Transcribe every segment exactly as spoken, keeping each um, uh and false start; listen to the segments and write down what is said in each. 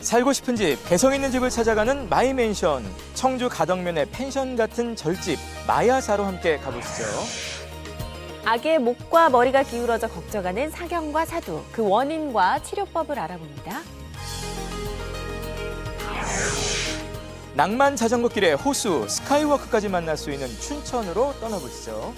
살고 싶은 집, 개성 있는 집을 찾아가는 마이맨션. 청주 가덕면의 펜션 같은 절집 마야사로 함께 가보시죠. 악의 목과 머리가 기울어져 걱정하는 사경과 사두, 그 원인과 치료법을 알아봅니다. 낭만 자전거 길에 호수, 스카이워크까지 만날 수 있는 춘천으로 떠나보시죠.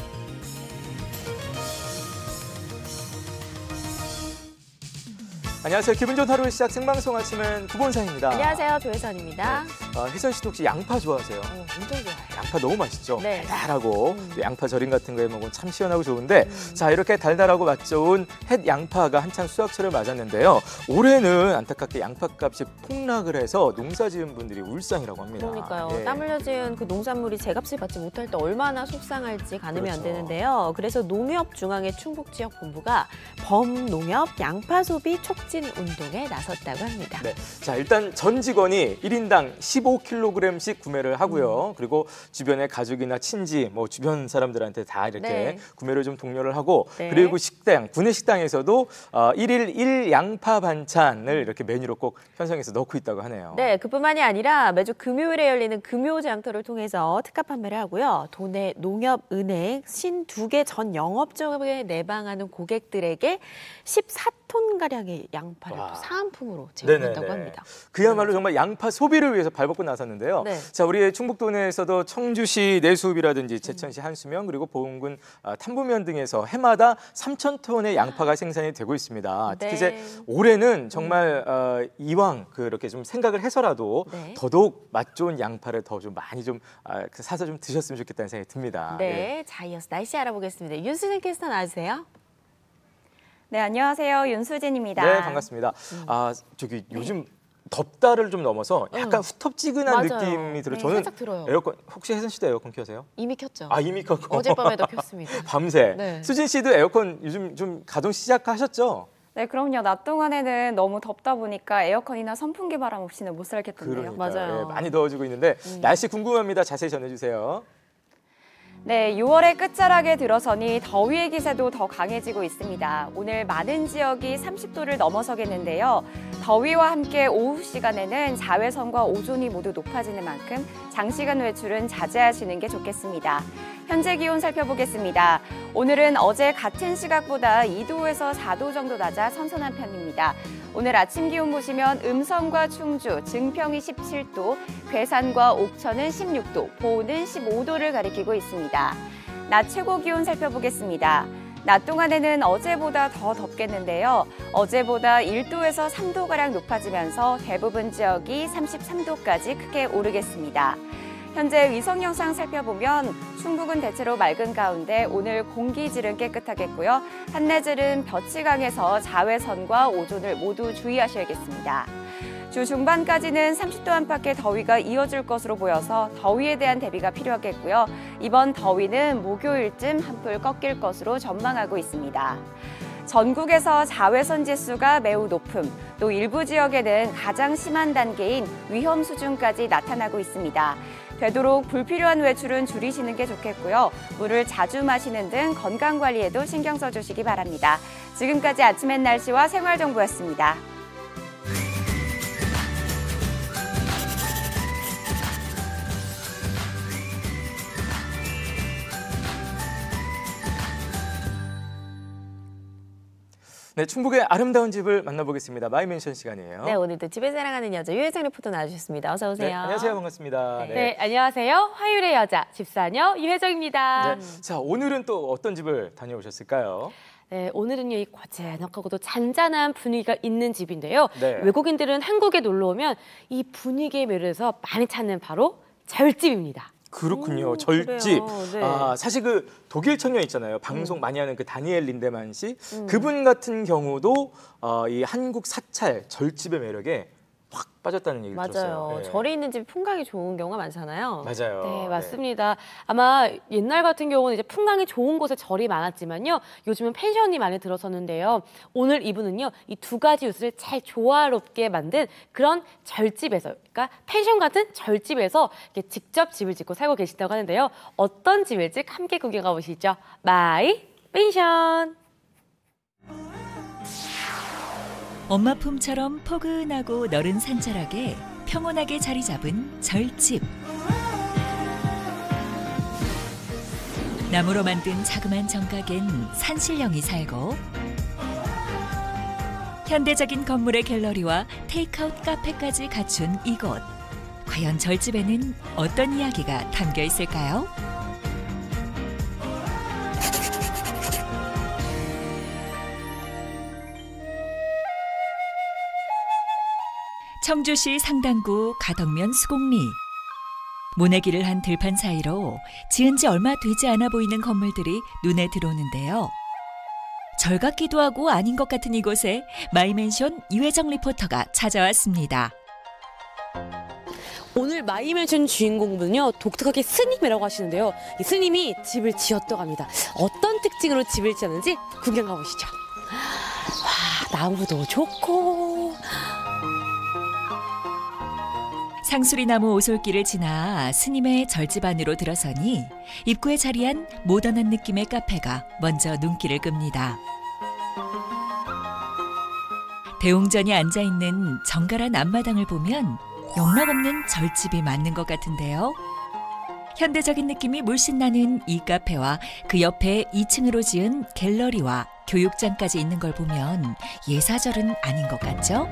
안녕하세요. 기분 좋은 하루의 시작 생방송 아침은 구본상입니다. 안녕하세요. 조혜선입니다. 네. 어, 혜선 씨도 혹시 양파 좋아하세요? 어, 엄청 좋아요. 양파 너무 맛있죠? 네. 달달하고 음. 양파 절임 같은 거에 먹으면 참 시원하고 좋은데 음. 자 이렇게 달달하고 맛 좋은 햇 양파가 한창 수확철을 맞았는데요. 올해는 안타깝게 양파값이 폭락을 해서 농사지은 분들이 울상이라고 합니다. 그러니까요. 예. 땀 흘려 지은 그 농산물이 제값을 받지 못할 때 얼마나 속상할지 가늠이 그렇죠. 안 되는데요. 그래서 농협중앙회 충북지역본부가 범농협 양파 소비 촉진 운동에 나섰다고 합니다. 네. 자, 일단 전 직원이 일 인당 십오 킬로그램씩 구매를 하고요. 음. 그리고 주변의 가족이나 친지, 뭐 주변 사람들한테 다 이렇게 네. 구매를 좀 독려를 하고 네. 그리고 식당, 구내 식당에서도 어, 일일 일 양파 반찬을 이렇게 메뉴로 꼭 편성해서 넣고 있다고 하네요. 네, 그뿐만이 아니라 매주 금요일에 열리는 금요장터를 통해서 특가 판매를 하고요. 도내 농협, 은행, 신두 개 전 영업점에 내방하는 고객들에게 십사 톤가량의 양파를 또 사은품으로 제공한다고 네네네. 합니다. 그야말로 정말 양파 소비를 위해서 발벗고 나섰는데요. 네. 자, 우리 충북도내에서도 청주시 내수읍이라든지 제천시 한수면 그리고 보은군 탐부면 등에서 해마다 삼천 톤의 양파가 생산이 되고 있습니다. 특히 네. 이제 올해는 정말 어, 이왕 그렇게 좀 생각을 해서라도 네. 더더욱 맛 좋은 양파를 더 좀 많이 좀 아, 사서 좀 드셨으면 좋겠다는 생각이 듭니다. 네, 예. 자 이어서 날씨 알아보겠습니다. 윤수진 캐스터 나와주세요. 네, 안녕하세요. 윤수진입니다. 네, 반갑습니다. 음. 아, 저기 요즘 덥다를 좀 넘어서 약간 응. 후텁지근한 맞아요. 느낌이 들어요. 네, 저는 살짝 들어요. 에어컨 혹시 혜선 씨도 에어컨 켜세요? 이미 켰죠. 아, 이미 켰고. 어젯밤에도 켰습니다. 밤새. 네. 수진 씨도 에어컨 요즘 좀 가동 시작하셨죠? 네, 그럼요. 낮 동안에는 너무 덥다 보니까 에어컨이나 선풍기 바람 없이는 못 살겠던데요. 그러니까요. 맞아요. 예, 많이 더워지고 있는데 음. 날씨 궁금합니다. 자세히 전해주세요. 네, 유월의 끝자락에 들어서니 더위의 기세도 더 강해지고 있습니다. 오늘 많은 지역이 삼십 도를 넘어서겠는데요. 더위와 함께 오후 시간에는 자외선과 오존이 모두 높아지는 만큼 장시간 외출은 자제하시는 게 좋겠습니다. 현재 기온 살펴보겠습니다. 오늘은 어제 같은 시각보다 이 도에서 사 도 정도 낮아 선선한 편입니다. 오늘 아침 기온 보시면 음성과 충주, 증평이 십칠 도, 괴산과 옥천은 십육 도, 보은은 십오 도를 가리키고 있습니다. 낮 최고 기온 살펴보겠습니다. 낮 동안에는 어제보다 더 덥겠는데요. 어제보다 일 도에서 삼 도가량 높아지면서 대부분 지역이 삼십삼 도까지 크게 오르겠습니다. 현재 위성 영상 살펴보면 충북은 대체로 맑은 가운데 오늘 공기질은 깨끗하겠고요. 한낮은 볕이 강해서 자외선과 오존을 모두 주의하셔야겠습니다. 주 중반까지는 삼십 도 안팎의 더위가 이어질 것으로 보여서 더위에 대한 대비가 필요하겠고요. 이번 더위는 목요일쯤 한풀 꺾일 것으로 전망하고 있습니다. 전국에서 자외선 지수가 매우 높음, 또 일부 지역에는 가장 심한 단계인 위험 수준까지 나타나고 있습니다. 되도록 불필요한 외출은 줄이시는 게 좋겠고요. 물을 자주 마시는 등 건강관리에도 신경 써주시기 바랍니다. 지금까지 아침엔 날씨와 생활정보였습니다. 네, 충북의 아름다운 집을 만나보겠습니다. 마이맨션 시간이에요. 네, 오늘도 집을 사랑하는 여자 유혜정 리포터 나와주셨습니다. 어서 오세요. 네, 안녕하세요. 반갑습니다. 네. 네, 안녕하세요. 화요일의 여자 집사녀 유혜정입니다. 네. 자, 오늘은 또 어떤 집을 다녀오셨을까요? 네, 오늘은요 이 고즈넉하고도 잔잔한 분위기가 있는 집인데요. 네. 외국인들은 한국에 놀러 오면 이 분위기에 매료해서 많이 찾는 바로 절집입니다. 그렇군요. 음, 절집. 그래요. 네. 아, 사실 그 독일 청년 있잖아요. 방송 음. 많이 하는 그 다니엘 린데만 씨. 음. 그분 같은 경우도 어, 이 한국 사찰 절집의 매력에 확 빠졌다는 얘기를 맞아요. 들었어요. 네. 절이 있는 집 풍광이 좋은 경우가 많잖아요. 맞아요. 네, 맞습니다. 아마 옛날 같은 경우는 이제 풍광이 좋은 곳에 절이 많았지만요. 요즘은 펜션이 많이 들어섰는데요. 오늘 이분은요, 이 두 가지 요소를 잘 조화롭게 만든 그런 절집에서, 그러니까 펜션 같은 절집에서 이렇게 직접 집을 짓고 살고 계신다고 하는데요. 어떤 집일지 함께 구경 가보시죠. 마이 펜션. 엄마 품처럼 포근하고 너른 산자락에 평온하게 자리 잡은 절집. 나무로 만든 자그마한 정각엔 산신령이 살고 현대적인 건물의 갤러리와 테이크아웃 카페까지 갖춘 이곳. 과연 절집에는 어떤 이야기가 담겨 있을까요? 청주시 상당구 가덕면 수곡리. 모내기를 한 들판 사이로 지은 지 얼마 되지 않아 보이는 건물들이 눈에 들어오는데요. 절 같기도 하고 아닌 것 같은 이곳에 마이맨션 유혜정 리포터가 찾아왔습니다. 오늘 마이맨션 주인공분은요, 독특하게 스님이라고 하시는데요. 이 스님이 집을 지었다고 합니다. 어떤 특징으로 집을 지었는지 구경 가보시죠. 와, 나무도 좋고. 상수리나무 오솔길을 지나 스님의 절집 안으로 들어서니 입구에 자리한 모던한 느낌의 카페가 먼저 눈길을 끕니다. 대웅전이 앉아있는 정갈한 앞마당을 보면 영락없는 절집이 맞는 것 같은데요. 현대적인 느낌이 물씬 나는 이 카페와 그 옆에 이 층으로 지은 갤러리와 교육장까지 있는 걸 보면 예사절은 아닌 것 같죠?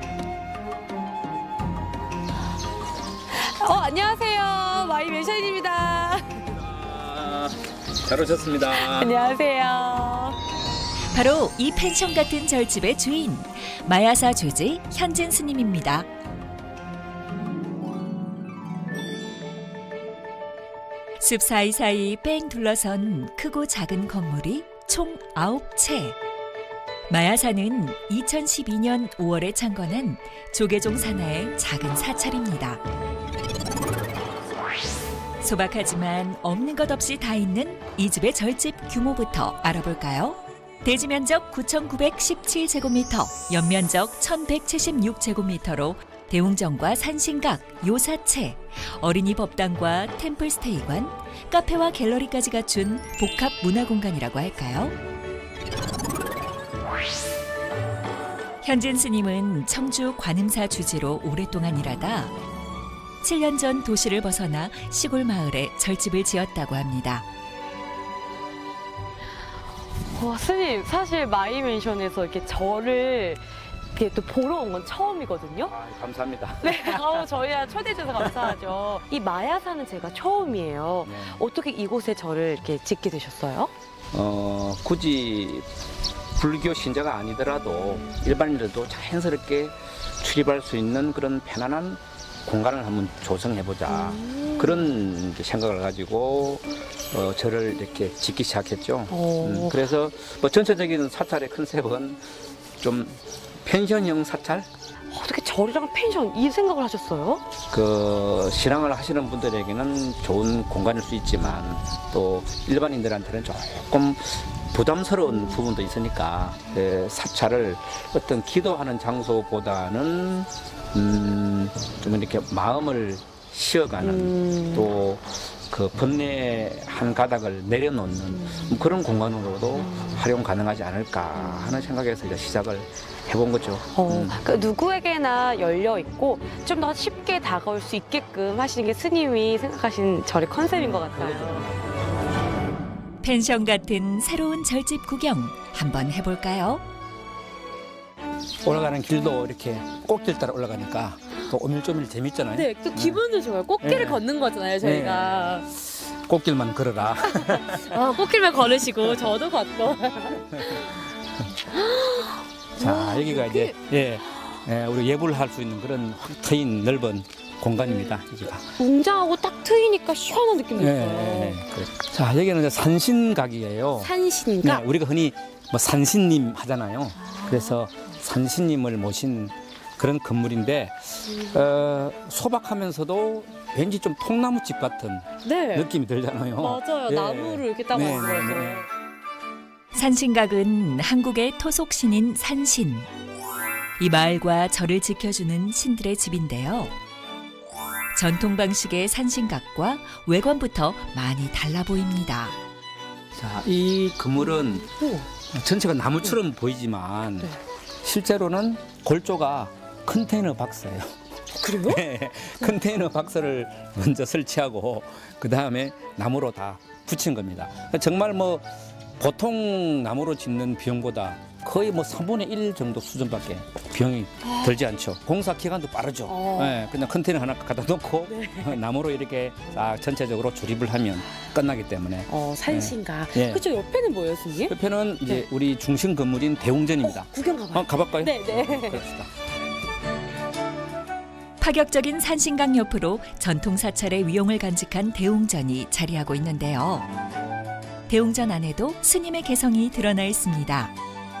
어, 안녕하세요. 마이맨션입니다. 아, 잘 오셨습니다. 안녕하세요. 바로 이 펜션 같은 절집의 주인, 마야사 주지 현진 스님입니다. 숲 사이사이 뺑 둘러선 크고 작은 건물이 총 아홉 채. 마야사는 이천십이 년 오월에 창건한 조계종 산하의 작은 사찰입니다. 소박하지만 없는 것 없이 다 있는 이 집의 절집 규모부터 알아볼까요? 대지 면적 구천구백십칠 제곱미터, 연면적 천백칠십육 제곱미터로 대웅전과 산신각, 요사채, 어린이 법당과 템플스테이관, 카페와 갤러리까지 갖춘 복합 문화공간이라고 할까요? 현진 스님은 청주 관음사 주지로 오랫동안 일하다 칠 년 전 도시를 벗어나 시골 마을에 절집을 지었다고 합니다. 와, 스님, 사실 마이맨션에서 이렇게 절을 이렇게 또 보러 온 건 처음이거든요. 아, 감사합니다. 네, 아우, 저희야 초대해 주셔서 감사하죠. 이 마야사는 제가 처음이에요. 네. 어떻게 이곳에 절을 이렇게 짓게 되셨어요? 어, 굳이 불교 신자가 아니더라도 일반인들도 자연스럽게 출입할 수 있는 그런 편안한 공간을 한번 조성해보자. 음. 그런 생각을 가지고 어, 절을 이렇게 짓기 시작했죠. 음, 그래서 뭐 전체적인 사찰의 컨셉은 좀 펜션형 사찰? 어떻게 절이랑 펜션 이 생각을 하셨어요? 그 신앙을 하시는 분들에게는 좋은 공간일 수 있지만 또 일반인들한테는 조금 부담스러운 부분도 있으니까 그 사찰을 어떤 기도하는 장소보다는 음, 좀 이렇게 마음을 쉬어가는 음. 또 그 번뇌 한 가닥을 내려놓는 음. 그런 공간으로도 음. 활용 가능하지 않을까 하는 생각에서 이제 시작을 해본 거죠. 어, 음. 그 누구에게나 열려 있고 좀 더 쉽게 다가올 수 있게끔 하시는 게 스님이 생각하신 절의 컨셉인 것 같아요. 펜션 같은 새로운 절집 구경 한번 해볼까요? 올라가는 길도 이렇게 꽃길 따라 올라가니까 또 오밀조밀 재밌잖아요. 네, 또 기분도 좋아요. 꽃길을 네. 걷는 거잖아요, 저희가. 꽃길만 걸어라. 아, 꽃길만 걸으시고 저도 걷고. 자, 여기가 이제 예, 예, 우리 예불 할 수 있는 그런 확 트인 넓은 공간입니다. 여기가. 웅장하고 딱 트이니까 시원한 느낌도 예, 있어요. 예, 그래. 자, 여기는 이제 산신각이에요. 산신각? 네, 우리가 흔히 뭐 산신님 하잖아요. 그래서 산신님을 모신 그런 건물인데 어, 소박하면서도 왠지 좀 통나무집 같은 네. 느낌이 들잖아요. 맞아요. 예. 나무를 이렇게 따고 네, 있어요. 네, 네. 산신각은 한국의 토속신인 산신. 이 마을과 절을 지켜주는 신들의 집인데요. 전통 방식의 산신각과 외관부터 많이 달라 보입니다. 자, 이 건물은 오. 전체가 나무처럼 보이지만 네. 실제로는 골조가 컨테이너 박스예요. 그래요? 네, 컨테이너 박스를 먼저 설치하고 그 다음에 나무로 다 붙인 겁니다. 정말 뭐 보통 나무로 짓는 비용보다 거의 뭐 삼분의 일 정도 수준밖에 비용이 들지 않죠. 공사 기간도 빠르죠. 어. 네, 그냥 컨테이너 하나 갖다 놓고 네. 나무로 이렇게 싹 전체적으로 조립을 하면 끝나기 때문에. 어, 산신가. 네. 그쪽 옆에는 뭐예요, 스님? 옆에는 이제 네. 우리 중심 건물인 대웅전입니다. 구경 가봐요. 어, 가볼까요? 네, 네. 그럽시다. 파격적인 산신강 옆으로 전통 사찰의 위용을 간직한 대웅전이 자리하고 있는데요. 대웅전 안에도 스님의 개성이 드러나 있습니다.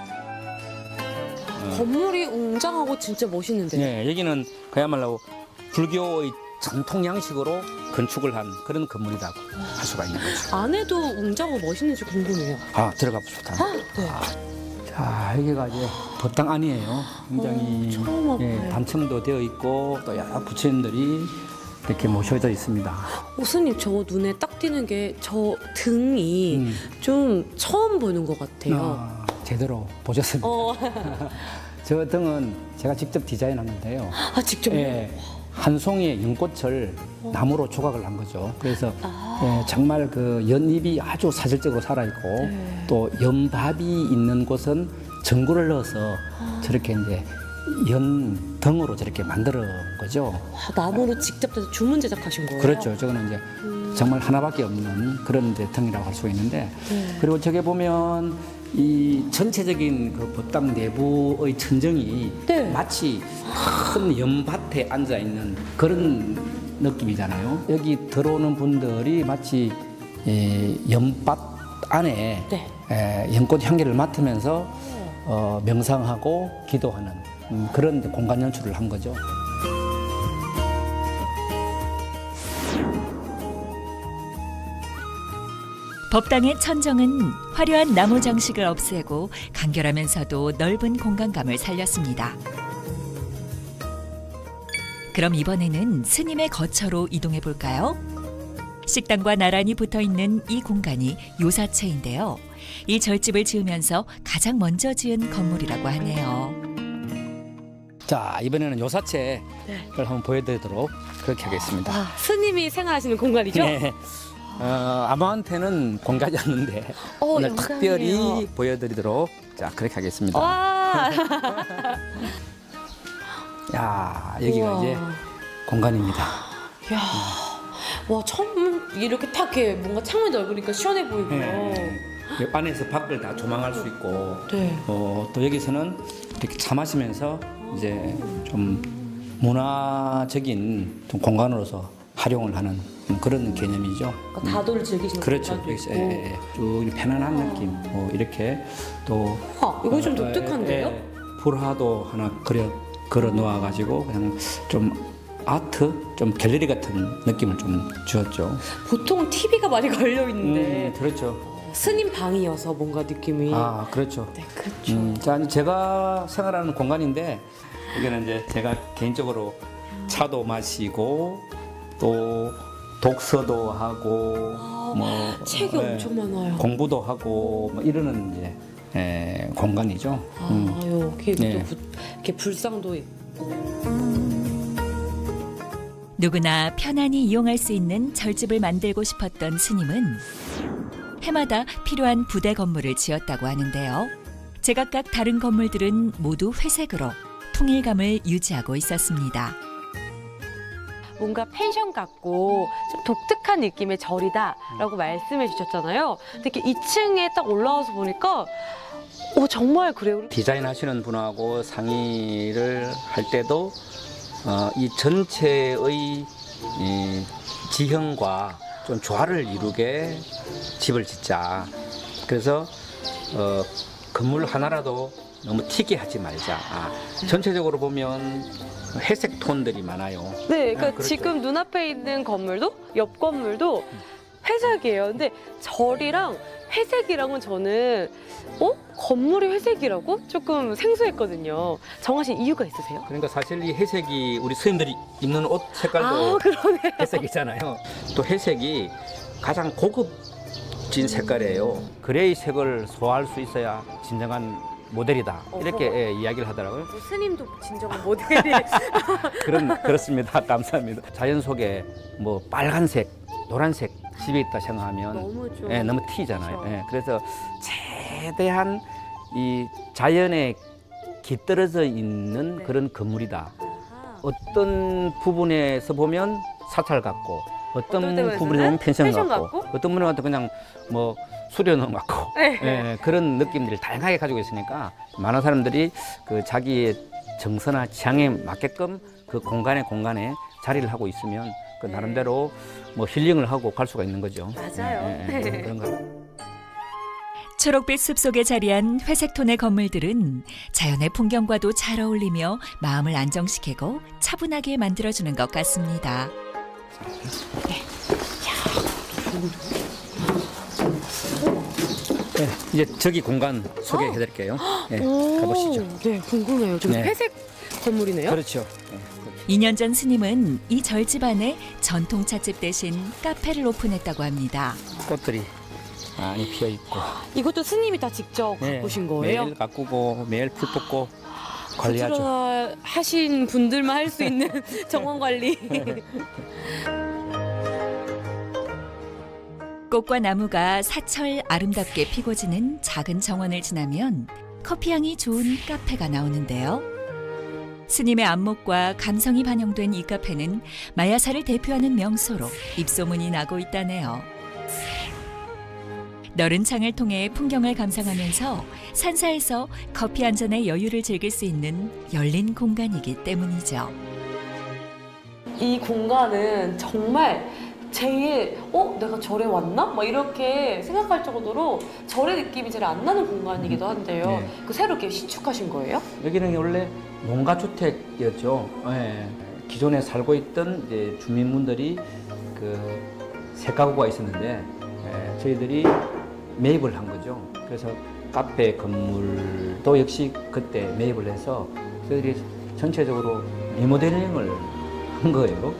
건물이 웅장하고 진짜 멋있는데요. 네, 여기는 그야말로 불교의 전통 양식으로 건축을 한 그런 건물이라고 할 수가 있는 거죠. 안에도 웅장하고 멋있는지 궁금해요. 아, 들어가 봅시다. 아, 네. 자, 여기가 이제 법당 안이에요. 굉장히 어, 처음 와봐요. 예, 단층도 되어 있고 또 여러 부처님들이 이렇게 모셔져 있습니다. 오, 스님, 저 눈에 딱 띄는 게 저 등이 음. 좀 처음 보는 것 같아요. 아, 제대로 보셨습니다. 어. 저 등은 제가 직접 디자인한 건데요. 아, 직접요? 예, 한 송이의 연꽃을 나무로 조각을 한 거죠. 그래서 아. 예, 정말 그 연잎이 아주 사실적으로 살아있고 네. 또 연밥이 있는 곳은 전구를 넣어서 아. 저렇게 이제 연등으로 저렇게 만들어 거죠. 아, 나무로 직접 주문 제작하신 거예요? 그렇죠. 저거는 이제 음. 정말 하나밖에 없는 그런 이제 등이라고 할 수가 있는데 네. 그리고 저게 보면 이 전체적인 그 법당 내부의 천정이 네. 마치 큰 연밭에 앉아 있는 그런 느낌이잖아요. 여기 들어오는 분들이 마치 이 연밭 안에 네. 에, 연꽃 향기를 맡으면서 어, 명상하고 기도하는 음, 그런 공간 연출을 한 거죠. 법당의 천정은 화려한 나무 장식을 없애고 간결하면서도 넓은 공간감을 살렸습니다. 그럼 이번에는 스님의 거처로 이동해 볼까요? 식당과 나란히 붙어 있는 이 공간이 요사체인데요. 이 절집을 지으면서 가장 먼저 지은 건물이라고 하네요. 자, 이번에는 요사체를 네. 한번 보여드리도록 그렇게 하겠습니다. 아, 스님이 생활하시는 공간이죠? 네. 어, 아무한테는 공개하지 않는데 어, 오늘 영광이에요. 특별히 보여드리도록 자 그렇게 하겠습니다. 와. 야, 여기가 우와. 이제 공간입니다. 야. 와, 처음 이렇게 딱 이렇게 뭔가 창문이 넓으니까 시원해 보이고요. 네. 이 안에서 밖을 다 조망할 수 있고 네. 어, 또 여기서는 이렇게 차 마시면서 이제 좀 문화적인 좀 공간으로서 활용을 하는 그런 개념이죠. 그러니까 다도를 즐기시는 그렇죠. 공간도 여기서 있고. 예, 예. 쭉 편안한 느낌. 뭐 이렇게 또 아, 이거 좀 어, 독특한데요? 예, 예. 불화도 하나 그려 걸어 놓아 가지고 그냥 좀 아트, 좀 갤러리 같은 느낌을 좀 주었죠. 보통 티비가 많이 걸려 있는데 음, 그렇죠. 스님 방이어서 뭔가 느낌이. 아, 그렇죠. 네, 그렇죠. 음, 자, 이제 제가 생활하는 공간인데 여기는 이제 제가 개인적으로 차도 마시고 또 독서도 하고 뭐 책이 예, 엄청 많아요. 공부도 하고 뭐 이러는 이제 예, 공간이죠. 아, 음. 여기 네. 또 부, 이렇게 불상도 있고. 누구나 편안히 이용할 수 있는 절집을 만들고 싶었던 스님은 해마다 필요한 부대 건물을 지었다고 하는데요. 제각각 다른 건물들은 모두 회색으로 통일감을 유지하고 있었습니다. 뭔가 펜션 같고 좀 독특한 느낌의 절이다라고 말씀해 주셨잖아요. 특히 이 층에 딱 올라와서 보니까 오, 정말 그래요. 디자인하시는 분하고 상의를 할 때도 어, 이 전체의 이 지형과 좀 조화를 이루게 집을 짓자. 그래서 어, 건물 하나라도 너무 튀게 하지 말자. 아, 전체적으로 보면 회색 톤들이 많아요. 네, 그러니까 아, 그렇죠. 지금 눈앞에 있는 건물도 옆 건물도 회색이에요. 근데 절이랑 회색이랑은 저는 어? 건물이 회색이라고? 조금 생소했거든요. 정하신 이유가 있으세요? 그러니까 사실 이 회색이 우리 스님들이 입는 옷 색깔도 아, 그러네요. 회색이잖아요. 또 회색이 가장 고급진 색깔이에요. 그레이 색을 소화할 수 있어야 진정한 모델이다 이렇게 예, 이야기를 하더라고요. 뭐 스님도 진정한 모델이. 그런 그렇습니다. 감사합니다. 자연 속에 뭐 빨간색, 노란색 집에 있다 생각하면 너무 좀 예, 너무 튀잖아요. 그렇죠. 예, 그래서 최대한 이 자연에 깃들어져 있는 네. 그런 건물이다. 아하. 어떤 부분에서 보면 사찰 같고 어떤 어떤 때문에서는 부분에 보면 펜션, 펜션 같고, 같고? 어떤 분은 그냥 뭐 수련원 같고 네. 예, 그런 느낌들을 다양하게 가지고 있으니까 많은 사람들이 그 자기의 정서나 취향에 맞게끔 그 공간에 공간에 자리를 하고 있으면 그 네. 나름대로 뭐 힐링을 하고 갈 수가 있는 거죠. 맞아요. 예, 예, 예, 그런 거. 초록빛 숲속에 자리한 회색 톤의 건물들은 자연의 풍경과도 잘 어울리며 마음을 안정시키고 차분하게 만들어주는 것 같습니다. 네, 이제 저기 공간 소개해드릴게요. 네, 가보시죠. 네, 궁금해요. 좀 네. 회색 건물이네요. 그렇죠. 네. 이 년 전 스님은 이 절집 안에 전통 찻집 대신 카페를 오픈했다고 합니다. 꽃들이 많이 피어 있고 이것도 스님이 다 직접 가꾸신 거예요? 매일 가꾸고 매일 풀 뽑고 관리하죠. 부지런하- 하신 분들만 할 수 있는 정원 관리. 꽃과 나무가 사철 아름답게 피고 지는 작은 정원을 지나면 커피향이 좋은 카페가 나오는데요. 스님의 안목과 감성이 반영된 이 카페는 마야사를 대표하는 명소로 입소문이 나고 있다네요. 너른 창을 통해 풍경을 감상하면서 산사에서 커피 한 잔의 여유를 즐길 수 있는 열린 공간이기 때문이죠. 이 공간은 정말 제일 어? 내가 절에 왔나? 막 이렇게 생각할 정도로 절의 느낌이 제일 안 나는 공간이기도 한데요. 네. 그 새로 이렇게 신축하신 거예요? 여기는 원래 농가주택이었죠. 예. 기존에 살고 있던 이제 주민분들이 그 세 가구가 있었는데 예, 저희들이 매입을 한 거죠. 그래서 카페 건물도 역시 그때 매입을 해서 저희들이 전체적으로 리모델링을 한 거예요.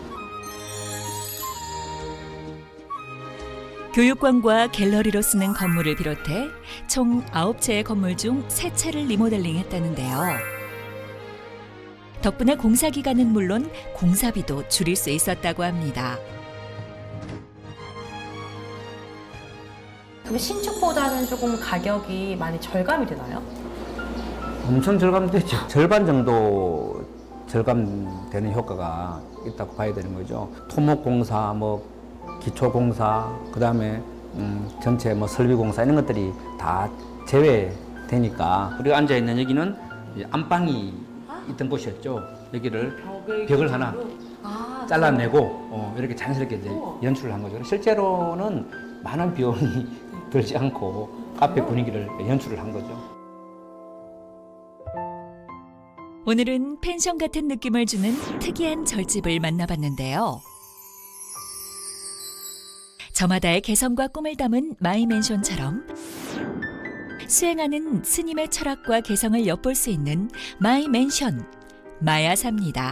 교육관과 갤러리로 쓰는 건물을 비롯해 총 아홉 채의 건물 중 세 채를 리모델링했다는데요. 덕분에 공사 기간은 물론 공사비도 줄일 수 있었다고 합니다. 그럼 신축보다는 조금 가격이 많이 절감이 되나요? 엄청 절감되죠. 절반 정도 절감되는 효과가 있다고 봐야 되는 거죠. 토목공사, 뭐 기초공사, 그 다음에 음, 전체 뭐 설비공사 이런 것들이 다 제외되니까 우리가 앉아 있는 여기는 이제 안방이 있던 곳이었죠. 여기를 벽을 하나 아, 잘라내고 어, 이렇게 자연스럽게 이제 우와. 연출을 한 거죠. 실제로는 많은 비용이 들지 않고 카페 분위기를 연출을 한 거죠. 오늘은 펜션 같은 느낌을 주는 특이한 절집을 만나봤는데요. 저마다의 개성과 꿈을 담은 마이맨션처럼 수행하는 스님의 철학과 개성을 엿볼 수 있는 마이맨션, 마야사입니다.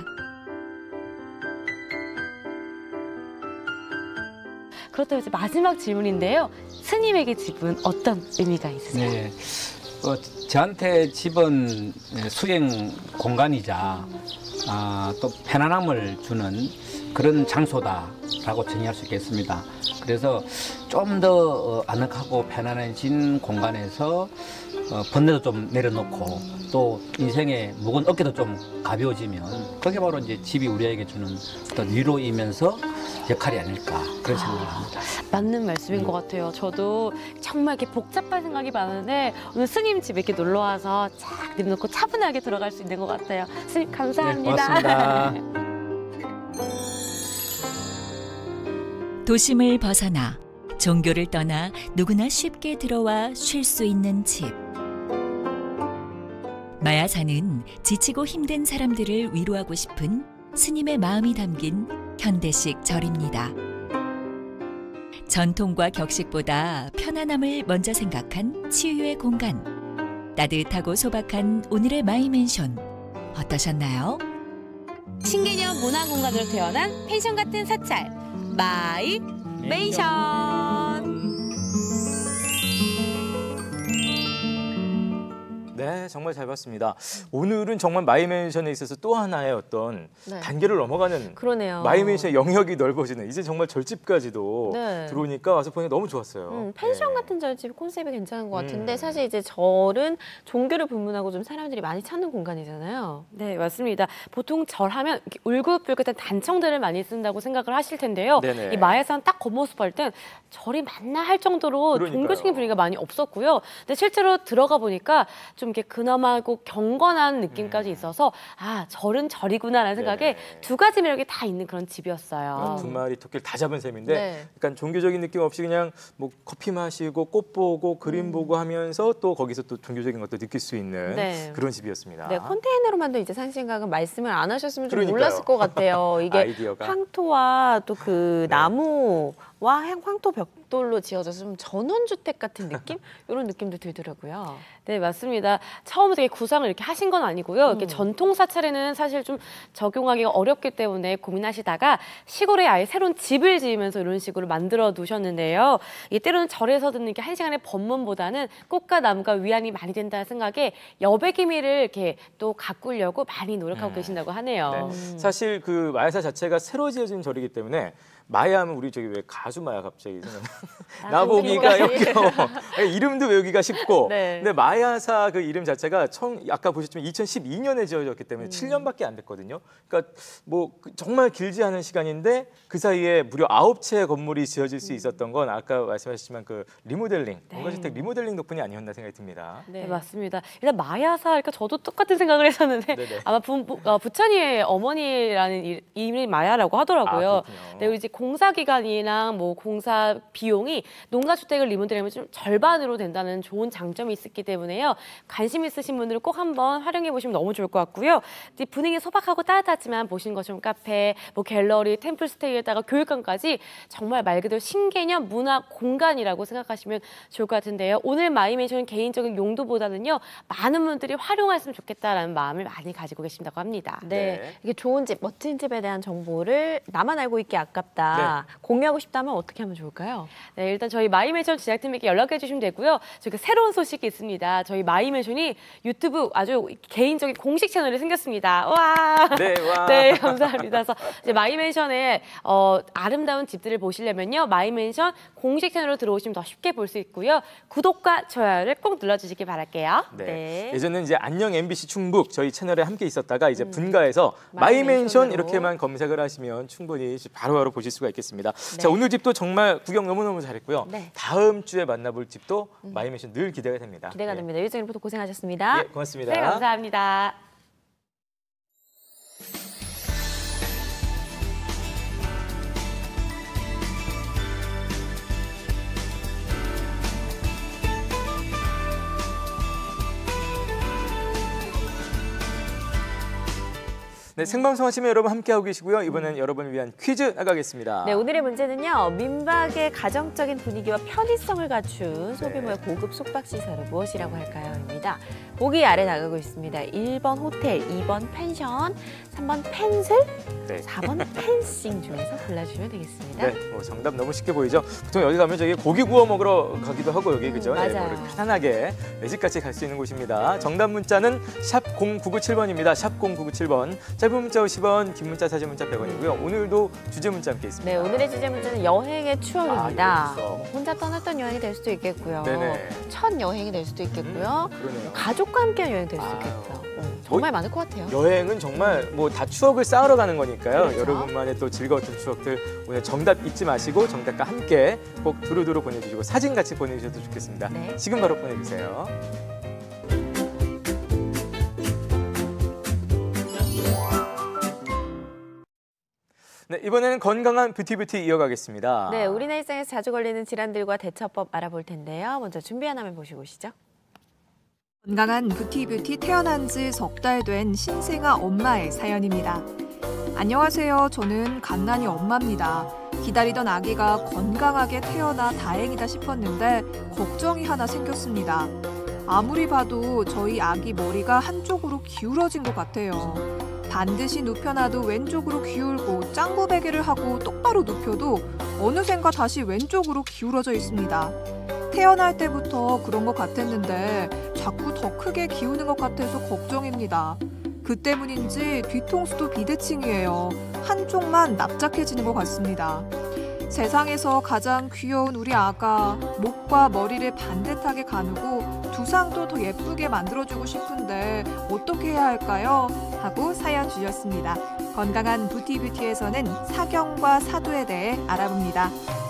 그렇다면 이제 마지막 질문인데요. 스님에게 집은 어떤 의미가 있으세요? 네. 어, 저한테 집은 수행 공간이자 아, 또 편안함을 주는 그런 장소다라고 정의할 수 있겠습니다. 그래서 좀 더 아늑하고 편안해진 공간에서 어, 번뇌도 좀 내려놓고 또 인생의 무거운 어깨도 좀 가벼워지면 그게 바로 이제 집이 우리에게 주는 어떤 위로이면서 역할이 아닐까 그런 생각을 합니다. 맞는 말씀인 것 같아요. 저도 정말 이렇게 복잡한 생각이 많은데 오늘 스님 집에 이렇게 놀러 와서 쫙 내려놓고 차분하게 들어갈 수 있는 것 같아요. 스님 감사합니다. 네, 고맙습니다. 도심을 벗어나 종교를 떠나 누구나 쉽게 들어와 쉴 수 있는 집. 마야사는 지치고 힘든 사람들을 위로하고 싶은 스님의 마음이 담긴 현대식 절입니다. 전통과 격식보다 편안함을 먼저 생각한 치유의 공간. 따뜻하고 소박한 오늘의 마이맨션 어떠셨나요? 신개념 문화공간으로 태어난 펜션 같은 사찰 마이 맨션. 네. 네, 정말 잘 봤습니다. 오늘은 정말 마이맨션에 있어서 또 하나의 어떤 네. 단계를 넘어가는 그러네요. 마이맨션의 영역이 넓어지는 이제 정말 절집까지도 네. 들어오니까 와서 보니 너무 좋았어요. 음, 펜션 네. 같은 절집 콘셉트이 괜찮은 것 같은데 음. 사실 이제 절은 종교를 불문하고 좀 사람들이 많이 찾는 공간이잖아요. 네, 맞습니다. 보통 절하면 이렇게 울긋불긋한 단청들을 많이 쓴다고 생각을 하실 텐데요. 네네. 이 마야산 딱 겉모습 할 땐 절이 맞나 할 정도로 그러니까요. 종교적인 분위기가 많이 없었고요. 근데 실제로 들어가 보니까 좀 이렇게 근엄하고 경건한 느낌까지 있어서 아, 절은 절이구나라는 생각에 네네. 두 가지 매력이 다 있는 그런 집이었어요. 두 마리 토끼를 다 잡은 셈인데 네. 약간 종교적인 느낌 없이 그냥 뭐 커피 마시고 꽃 보고 그림 보고 하면서 또 거기서 또 종교적인 것도 느낄 수 있는 네. 그런 집이었습니다. 네, 컨테이너로 만든 이제 상신각은 말씀을 안 하셨으면 좀 그러니까요. 몰랐을 것 같아요. 이게 아이디어가. 황토와 또 그 네. 나무와 황토 벽돌로 지어져서 좀 전원주택 같은 느낌? 이런 느낌도 들더라고요. 네, 맞습니다. 처음부터 이렇게 구상을 이렇게 하신 건 아니고요. 이렇게 음. 전통 사찰에는 사실 좀 적용하기가 어렵기 때문에 고민하시다가 시골에 아예 새로운 집을 지으면서 이런 식으로 만들어 두셨는데요. 이 때로는 절에서 듣는 게 한 시간의 법문보다는 꽃과 나무가 위안이 많이 된다는 생각에 여백의미를 이렇게 또 가꾸려고 많이 노력하고 음. 계신다고 하네요. 네. 사실 그 마야사 자체가 새로 지어진 절이기 때문에 마야하면 우리 저기 왜 가수 마야 갑자기 생각나. 나보기가 역겨워. 이름도 외우기가 쉽고. 네. 근데 마야사 그 이름 자체가 청, 아까 보셨지만 이천십이 년에 지어졌기 때문에 음. 칠 년밖에 안 됐거든요. 그러니까 뭐 정말 길지 않은 시간인데 그 사이에 무려 아홉 채의 건물이 지어질 수 있었던 건 아까 말씀하셨지만 그 리모델링, 원가주택 리모델링 덕분이 아니었나 생각이 듭니다. 네, 맞습니다. 일단 마야사, 그러니까 저도 똑같은 생각을 했었는데 네네. 아마 부, 부, 어, 부처님의 어머니라는 이- 이름이 마야라고 하더라고요. 아, 그렇군요. 네, 이제 공사 기간이랑 뭐 공사 비용이 농가주택을 리모델링하면 좀 절반으로 된다는 좋은 장점이 있었기 때문에요. 관심 있으신 분들은 꼭 한번 활용해 보시면 너무 좋을 것 같고요. 이제 분위기 소박하고 따뜻하지만 보신 것처럼 카페, 뭐 갤러리, 템플스테이에다가 교육관까지 정말 말 그대로 신개념 문화 공간이라고 생각하시면 좋을 것 같은데요. 오늘 마이맨션은 개인적인 용도보다는요, 많은 분들이 활용했으면 좋겠다라는 마음을 많이 가지고 계신다고 합니다. 네. 네. 이게 좋은 집, 멋진 집에 대한 정보를 나만 알고 있기 아깝다. 공유하고 싶다면 어떻게 하면 좋을까요? 네, 일단 저희 마이맨션 제작팀에게 연락해 주시면 되고요. 저희가 새로운 소식이 있습니다. 저희 마이맨션이 유튜브 아주 개인적인 공식 채널이 생겼습니다. 와! 네, 와. 네, 감사합니다. 그래서 이제 마이맨션의 어, 아름다운 집들을 보시려면요, 마이맨션 공식 채널로 들어오시면 더 쉽게 볼 수 있고요. 구독과 좋아요를 꼭 눌러주시기 바랄게요. 네. 네. 예전에는 이제 안녕 엠비씨 충북 저희 채널에 함께 있었다가 이제 분가해서 음. 마이맨션으로. 마이맨션 이렇게만 검색을 하시면 충분히 바로바로 보실 수가 있겠습니다. 네. 자, 오늘 집도 정말 구경 너무너무 잘했고요. 네. 다음 주에 만나볼 집도 마이맨션 늘 기대가 됩니다. 기대가 예. 됩니다. 유정일 리포터 고생하셨습니다. 예, 고맙습니다. 네, 감사합니다. 네, 생방송 하시면 여러분 함께하고 계시고요. 이번엔 여러분을 위한 퀴즈 나가겠습니다. 네, 오늘의 문제는요. 민박의 가정적인 분위기와 편의성을 갖춘 소규모의 고급 숙박시설은 무엇이라고 할까요?입니다. 보기 아래 나가고 있습니다. 일 번 호텔, 이 번 펜션, 삼 번 펜슬, 네. 사 번 펜싱 중에서 골라주시면 되겠습니다. 네, 뭐 정답 너무 쉽게 보이죠? 보통 여기 가면 저기 고기 구워 먹으러 가기도 하고 여기 그죠? 음, 맞아요. 네, 뭐 이렇게 편안하게 내 집같이 갈 수 있는 곳입니다. 정답 문자는 샵 공구구칠 번입니다. 샵 공구구칠 번. 짧은 문자 오십 원, 긴 문자 사진 문자 백 원이고요. 오늘도 주제 문자 함께 있습니다. 네, 오늘의 주제 문제는 여행의 추억입니다. 아, 이거 있어. 혼자 떠났던 여행이 될 수도 있겠고요. 네네. 첫 여행이 될 수도 있겠고요. 음, 그러네요. 가족과 함께한 여행이 될 수도 아유. 있겠고요. 어, 정말 많을 것 같아요. 여행은 정말 뭐 다 추억을 쌓으러 가는 거니까요. 그렇죠. 여러분만의 또 즐거웠던 추억들 오늘 정답 잊지 마시고 정답과 함께 꼭 두루두루 보내주시고 사진 같이 보내주셔도 좋겠습니다. 네. 지금 바로 보내주세요. 네, 이번에는 건강한 뷰티뷰티 이어가겠습니다. 네, 우리나라 일상에서 자주 걸리는 질환들과 대처법 알아볼 텐데요. 먼저 준비한 화면 보시고 오시죠. 건강한 뷰티뷰티 태어난 지 석 달 된 신생아 엄마의 사연입니다. 안녕하세요. 저는 갓난이 엄마입니다. 기다리던 아기가 건강하게 태어나 다행이다 싶었는데 걱정이 하나 생겼습니다. 아무리 봐도 저희 아기 머리가 한쪽으로 기울어진 것 같아요. 반드시 눕혀놔도 왼쪽으로 기울고 짱구 베개를 하고 똑바로 눕혀도 어느샌가 다시 왼쪽으로 기울어져 있습니다. 태어날 때부터 그런 것 같았는데 자꾸 더 크게 기우는 것 같아서 걱정입니다. 그 때문인지 뒤통수도 비대칭이에요. 한쪽만 납작해지는 것 같습니다. 세상에서 가장 귀여운 우리 아가, 목과 머리를 반듯하게 가누고 두상도 더 예쁘게 만들어주고 싶은데 어떻게 해야 할까요? 하고 사연 주셨습니다. 건강한 부티뷰티에서는 사경과 사두에 대해 알아봅니다.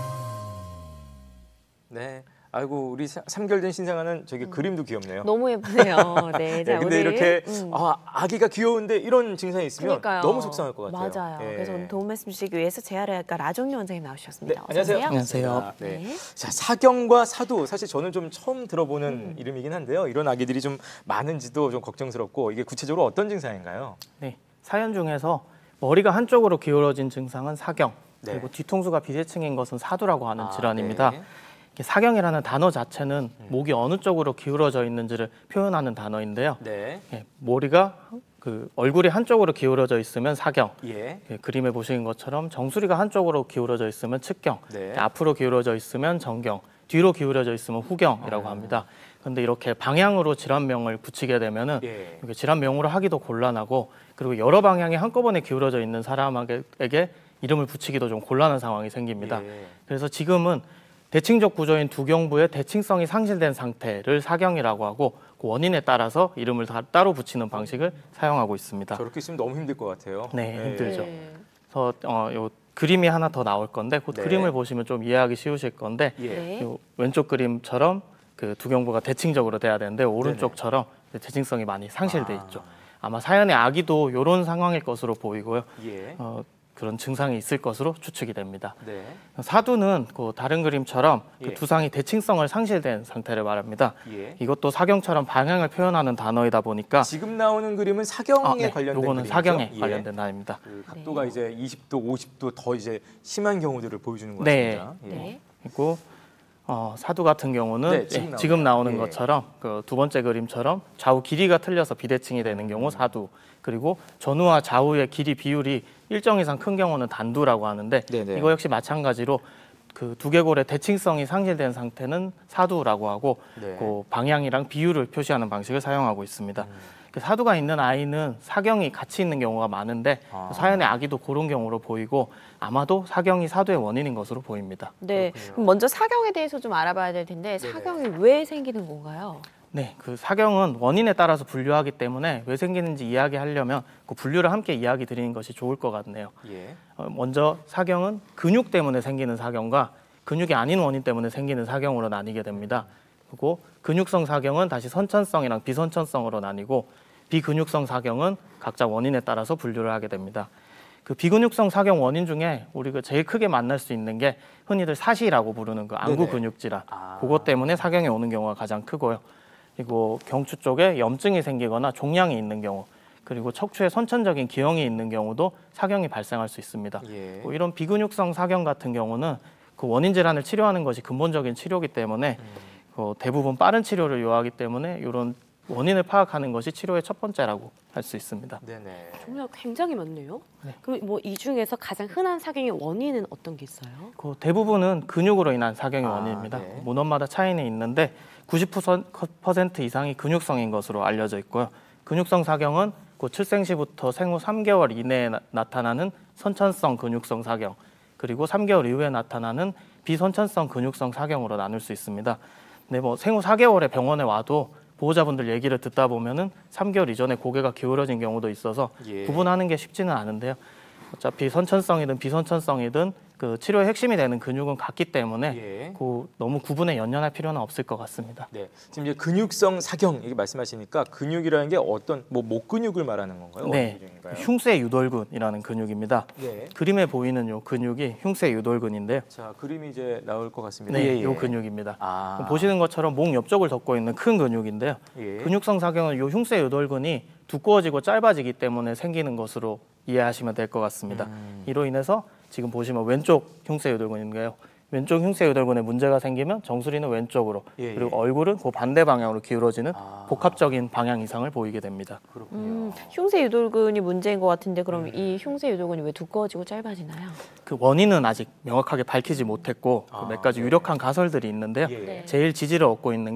네. 아이고 우리 삼 개월 된 신생아는 저기 음. 그림도 귀엽네요. 너무 예쁘네요. 네, 자, 네, 근데 오늘, 이렇게 음. 아, 아기가 귀여운데 이런 증상이 있으면 그러니까요. 너무 속상할 것 같아요. 맞아요. 예. 그래서 오늘 도움 말씀 주시기 위해서 재활의학과 라종료 원장님 나오셨습니다. 네, 안녕하세요. 안녕하세요. 네. 네. 자, 사경과 사두 사실 저는 좀 처음 들어보는 음. 이름이긴 한데요. 이런 아기들이 좀 많은지도 좀 걱정스럽고 이게 구체적으로 어떤 증상인가요? 네, 사연 중에서 머리가 한쪽으로 기울어진 증상은 사경, 네. 그리고 뒤통수가 비대칭인 것은 사두라고 하는 아, 질환입니다. 네. 이게 사경이라는 단어 자체는 음. 목이 어느 쪽으로 기울어져 있는지를 표현하는 단어인데요. 네. 예, 머리가 그 얼굴이 한쪽으로 기울어져 있으면 사경, 예. 예, 그림에 보시는 것처럼 정수리가 한쪽으로 기울어져 있으면 측경, 네. 앞으로 기울어져 있으면 정경, 뒤로 기울어져 있으면 후경이라고 아. 합니다. 그런데 이렇게 방향으로 질환명을 붙이게 되면은 예. 이게 질환명으로 하기도 곤란하고, 그리고 여러 방향이 한꺼번에 기울어져 있는 사람에게 이름을 붙이기도 좀 곤란한 상황이 생깁니다. 예. 그래서 지금은 대칭적 구조인 두경부의 대칭성이 상실된 상태를 사경이라고 하고, 그 원인에 따라서 이름을 다 따로 붙이는 방식을 사용하고 있습니다. 저렇게 있으면 너무 힘들 것 같아요. 네, 힘들죠. 네. 그래서 어, 요 그림이 하나 더 나올 건데, 그 네. 그림을 보시면 좀 이해하기 쉬우실 건데, 예. 네. 요 왼쪽 그림처럼 그 두경부가 대칭적으로 돼야 되는데, 오른쪽처럼 대칭성이 많이 상실돼 아. 있죠. 아마 사연의 아기도 이런 상황일 것으로 보이고요. 예. 어, 그런 증상이 있을 것으로 추측이 됩니다. 네. 사두는 그 다른 그림처럼 그 예. 두상이 대칭성을 상실된 상태를 말합니다. 예. 이것도 사경처럼 방향을 표현하는 단어이다 보니까 지금 나오는 그림은 사경에 아, 네. 관련된 요거는 그림이죠? 사경에 예. 관련된 단어입니다. 그 각도가 이제 이십 도, 오십 도 더 이제 심한 경우들을 보여주는 것 네. 같습니다. 예. 네. 그리고 어, 사두 같은 경우는 네, 예, 지금 지금, 나오는 나오는 예. 것처럼 그 두 번째 그림처럼 좌우 길이가 틀려서 비대칭이 되는 경우 사두, 그리고 전후와 좌우의 길이 비율이 일정 이상 큰 경우는 단두라고 하는데, 네네. 이거 역시 마찬가지로 그 두개골의 대칭성이 상실된 상태는 사두라고 하고, 네. 그 방향이랑 비율을 표시하는 방식을 사용하고 있습니다. 음. 그 사두가 있는 아이는 사경이 같이 있는 경우가 많은데, 아. 사연의 아기도 그런 경우로 보이고, 아마도 사경이 사두의 원인인 것으로 보입니다. 네. 그렇군요. 그럼 먼저 사경에 대해서 좀 알아봐야 될 텐데, 네네. 사경이 왜 생기는 건가요? 네, 그 사경은 원인에 따라서 분류하기 때문에 왜 생기는지 이야기하려면 그 분류를 함께 이야기 드리는 것이 좋을 것 같네요. 예. 어, 먼저 사경은 근육 때문에 생기는 사경과 근육이 아닌 원인 때문에 생기는 사경으로 나뉘게 됩니다. 그리고 근육성 사경은 다시 선천성이랑 비선천성으로 나뉘고, 비근육성 사경은 각자 원인에 따라서 분류를 하게 됩니다. 그 비근육성 사경 원인 중에 우리가 제일 크게 만날 수 있는 게 흔히들 사시라고 부르는 그 안구 네네. 근육 질환, 아. 그것 때문에 사경이 오는 경우가 가장 크고요. 그리고 경추 쪽에 염증이 생기거나 종양이 있는 경우, 그리고 척추에 선천적인 기형이 있는 경우도 사경이 발생할 수 있습니다. 예. 뭐 이런 비근육성 사경 같은 경우는 그 원인 질환을 치료하는 것이 근본적인 치료이기 때문에 음. 그 대부분 빠른 치료를 요하기 때문에 이런 원인을 파악하는 것이 치료의 첫 번째라고 할 수 있습니다. 네네. 종류가 굉장히 많네요. 네. 그럼 뭐 이 중에서 가장 흔한 사경의 원인은 어떤 게 있어요? 그 대부분은 근육으로 인한 사경의 아, 원인입니다. 네. 문헌마다 차이는 있는데 구십 퍼센트 이상이 근육성인 것으로 알려져 있고요. 근육성 사경은 그 출생 시부터 생후 삼 개월 이내에 나, 나타나는 선천성 근육성 사경, 그리고 삼 개월 이후에 나타나는 비선천성 근육성 사경으로 나눌 수 있습니다. 근데 뭐 생후 사 개월에 병원에 와도 보호자분들 얘기를 듣다 보면은 삼 개월 이전에 고개가 기울어진 경우도 있어서 예. 구분하는 게 쉽지는 않은데요. 어차피 선천성이든 비선천성이든 그 치료의 핵심이 되는 근육은 같기 때문에 예. 그 너무 구분에 연연할 필요는 없을 것 같습니다. 네. 지금 이제 근육성 사경 이게 말씀하시니까 근육이라는 게 어떤 뭐 목 근육을 말하는 건가요? 네, 어떤 근육인가요? 흉쇄 유돌근이라는 근육입니다. 네. 그림에 보이는 요 근육이 흉쇄 유돌근인데요. 자, 그림이 이제 나올 것 같습니다. 네, 예, 예. 요 근육입니다. 아. 보시는 것처럼 목 옆쪽을 덮고 있는 큰 근육인데요. 예. 근육성 사경은 요 흉쇄 유돌근이 두꺼워지고 짧아지기 때문에 생기는 것으로 이해하시면 될 것 같습니다. 음. 이로 인해서 지금 보시면 왼쪽 흉쇄 유돌근인가요? 왼쪽 흉쇄 유돌근에 문제가 생기면 정수리는 왼쪽으로, 예, 그리고 예. 얼굴은 그 반대 방향으로 기울어지는 아. 복합적인 방향 이상을 보이게 됩니다. 그렇군요. 음, 흉쇄 유돌근이 문제인 것 같은데 그럼 이 흉쇄 유돌근이 왜 두꺼워지고 짧아지나요? 그 원인은 아직 명확하게 밝히지 못했고 그 아, 몇 가지 네. 유력한 가설들이 있는데요. 예. 네. 제일 지지를 얻고 있는 게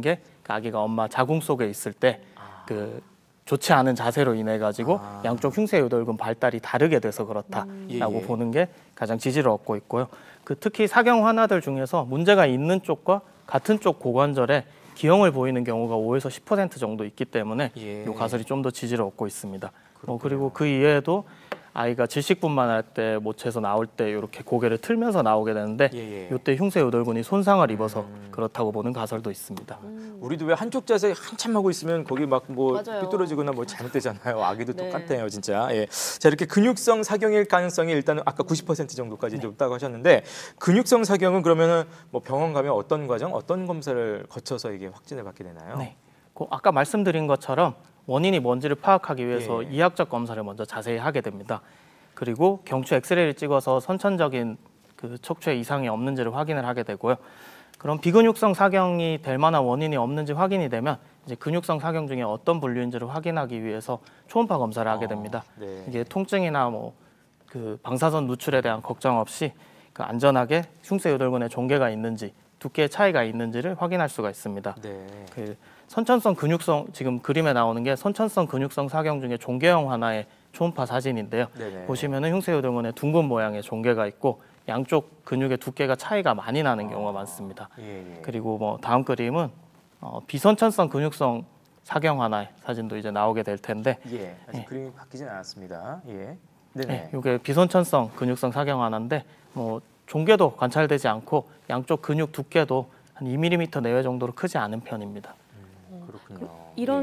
아기가 엄마 자궁 속에 있을 때 그 좋지 않은 자세로 인해 가지고 아. 양쪽 흉쇄유돌근 발달이 다르게 돼서 그렇다라고 예, 예. 보는 게 가장 지지를 얻고 있고요. 그 특히 사경 환아들 중에서 문제가 있는 쪽과 같은 쪽 고관절에 기형을 보이는 경우가 오에서 십 퍼센트 정도 있기 때문에 예. 이 가설이 좀 더 지지를 얻고 있습니다. 어, 그리고 그 이외에도 아이가 질식분만 할 때 모체에서 나올 때 이렇게 고개를 틀면서 나오게 되는데 예, 예. 이때 흉쇄유돌근이 손상을 입어서 그렇다고 보는 가설도 있습니다. 우리도 왜 한쪽 자세 한참 하고 있으면 거기 막 뭐 맞아요. 삐뚤어지거나 뭐 잘못되잖아요. 아기도 네. 똑같아요, 진짜. 예. 자, 이렇게 근육성 사경일 가능성이 일단은 아까 구십 퍼센트 정도까지 네. 높다고 하셨는데 근육성 사경은 그러면은 뭐 병원 가면 어떤 과정, 어떤 검사를 거쳐서 이게 확진을 받게 되나요? 네. 그 아까 말씀드린 것처럼 원인이 뭔지를 파악하기 위해서 예. 이학적 검사를 먼저 자세히 하게 됩니다. 그리고 경추 엑스레이를 찍어서 선천적인 그 척추에 이상이 없는지를 확인을 하게 되고요. 그럼 비근육성 사경이 될 만한 원인이 없는지 확인이 되면 이제 근육성 사경 중에 어떤 분류인지를 확인하기 위해서 초음파 검사를 하게 됩니다. 아, 네. 이게 통증이나 뭐 그 방사선 누출에 대한 걱정 없이 그 안전하게 흉쇄유돌근에 종괴가 있는지 두께의 차이가 있는지를 확인할 수가 있습니다. 네. 그 선천성 근육성 지금 그림에 나오는 게 선천성 근육성 사경 중에 종괴형 환아의 초음파 사진인데요. 네네. 보시면은 흉쇄유돌근에 둥근 모양의 종괴가 있고 양쪽 근육의 두께가 차이가 많이 나는 경우가 많습니다. 예, 예. 그리고 뭐 다음 그림은 어, 비선천성 근육성 사경 환아의 사진도 이제 나오게 될 텐데, 예. 아직 예. 그림이 바뀌진 않았습니다. 예. 네네. 네, 이게 비선천성 근육성 사경 환아인데 뭐 종괴도 관찰되지 않고 양쪽 근육 두께도 한 이 밀리미터 내외 정도로 크지 않은 편입니다. 그렇군요. 이런 예.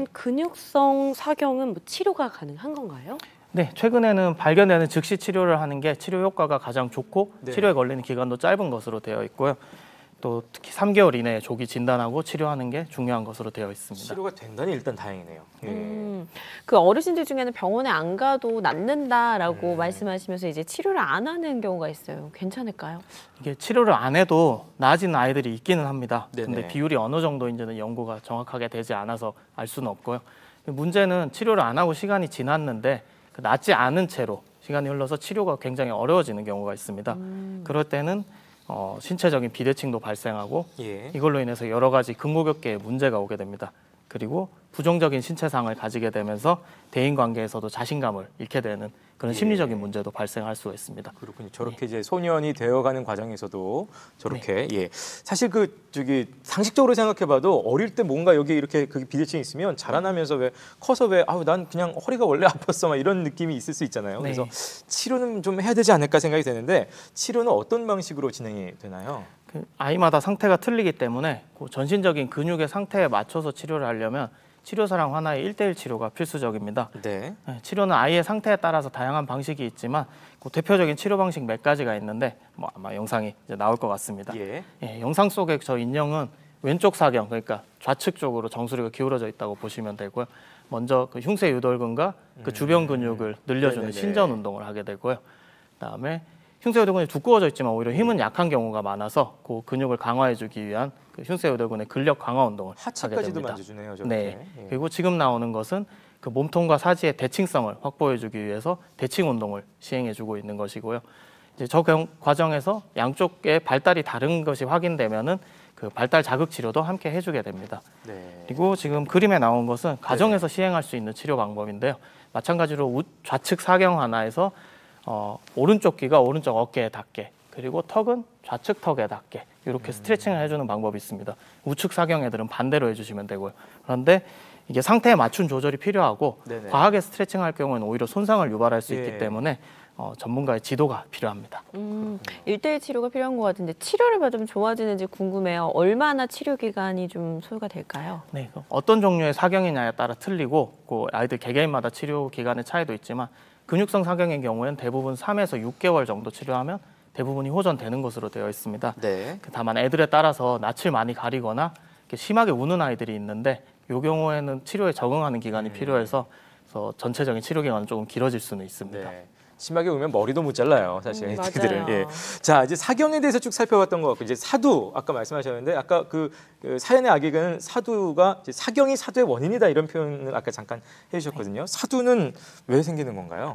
근육성 사경은 뭐 치료가 가능한 건가요? 네, 최근에는 발견되는 즉시 치료를 하는 게 치료 효과가 가장 좋고 네. 치료에 걸리는 기간도 짧은 것으로 되어 있고요. 또 특히 삼 개월 이내에 조기 진단하고 치료하는 게 중요한 것으로 되어 있습니다. 치료가 된다니 일단 다행이네요. 예. 음, 그 어르신들 중에는 병원에 안 가도 낫는다라고 음. 말씀하시면서 이제 치료를 안 하는 경우가 있어요. 괜찮을까요? 이게 치료를 안 해도 나아지는 아이들이 있기는 합니다. 네네. 근데 비율이 어느 정도인지는 연구가 정확하게 되지 않아서 알 수는 없고요. 문제는 치료를 안 하고 시간이 지났는데 그 낫지 않은 채로 시간이 흘러서 치료가 굉장히 어려워지는 경우가 있습니다. 음. 그럴 때는 어, 신체적인 비대칭도 발생하고 예. 이걸로 인해서 여러 가지 근골격계에 문제가 오게 됩니다. 그리고 부정적인 신체상을 가지게 되면서 대인관계에서도 자신감을 잃게 되는 그런 예. 심리적인 문제도 발생할 수가 있습니다. 그렇군요. 저렇게 이제 소년이 되어가는 과정에서도 저렇게 예 사실 그 저기 상식적으로 생각해봐도 어릴 때 뭔가 여기 이렇게 그 비대칭이 있으면 자라나면서 왜 커서 왜 아우 난 그냥 허리가 원래 아팠어 막 이런 느낌이 있을 수 있잖아요. 네. 그래서 치료는 좀 해야 되지 않을까 생각이 되는데 치료는 어떤 방식으로 진행이 되나요? 그 아이마다 상태가 틀리기 때문에 그 전신적인 근육의 상태에 맞춰서 치료를 하려면 치료사랑 환아의 일대일 치료가 필수적입니다. 네. 네, 치료는 아이의 상태에 따라서 다양한 방식이 있지만 그 대표적인 치료 방식 몇 가지가 있는데 뭐 아마 영상이 이제 나올 것 같습니다. 예. 예, 영상 속에 저 인형은 왼쪽 사경 그러니까 좌측 쪽으로 정수리가 기울어져 있다고 보시면 되고요. 먼저 그 흉쇄 유돌근과 그 주변 근육을 늘려주는 네네네. 신전 운동을 하게 되고요. 그다음에 흉쇄 유돌근이 두꺼워져 있지만 오히려 힘은 약한 경우가 많아서 그 근육을 강화해주기 위한 그 흉쇄 유돌근의 근력 강화 운동을 하게 하체까지도 됩니다. 만져주네요. 저렇게. 네. 예. 그리고 지금 나오는 것은 그 몸통과 사지의 대칭성을 확보해주기 위해서 대칭 운동을 시행해주고 있는 것이고요. 이제 저 경- 과정에서 양쪽의 발달이 다른 것이 확인되면은 그 발달 자극 치료도 함께 해주게 됩니다. 네. 그리고 지금 그림에 나온 것은 가정에서 시행할 수 있는 치료 방법인데요. 마찬가지로 우- 좌측 사경 하나에서 어, 오른쪽 귀가 오른쪽 어깨에 닿게 그리고 턱은 좌측 턱에 닿게 이렇게 스트레칭을 해주는 방법이 있습니다. 우측 사경 애들은 반대로 해주시면 되고요. 그런데 이게 상태에 맞춘 조절이 필요하고 네네. 과하게 스트레칭할 경우에는 오히려 손상을 유발할 수 예. 있기 때문에 어, 전문가의 지도가 필요합니다. 음, 일대일 치료가 필요한 것 같은데 치료를 받으면 좋아지는지 궁금해요. 얼마나 치료 기간이 좀 소요가 될까요? 네, 그 어떤 종류의 사경이냐에 따라 틀리고 그 아이들 개개인마다 치료 기간의 차이도 있지만 근육성 사경의 경우에는 대부분 삼에서 육 개월 정도 치료하면 대부분이 호전되는 것으로 되어 있습니다. 네. 그 다만 애들에 따라서 낯을 많이 가리거나 이렇게 심하게 우는 아이들이 있는데 이 경우에는 치료에 적응하는 기간이 필요해서 그래서 전체적인 치료 기간은 조금 길어질 수는 있습니다. 네. 심하게 오면 머리도 못 잘라요, 사실 음, 애들은. 맞아요. 예. 자, 이제 사경에 대해서 쭉 살펴봤던 것 같고 이제 사두 아까 말씀하셨는데 아까 그, 그 사연의 아기는 사두가 이제 사경이 사두의 원인이다 이런 표현을 아까 잠깐 해주셨거든요. 사두는 왜 생기는 건가요?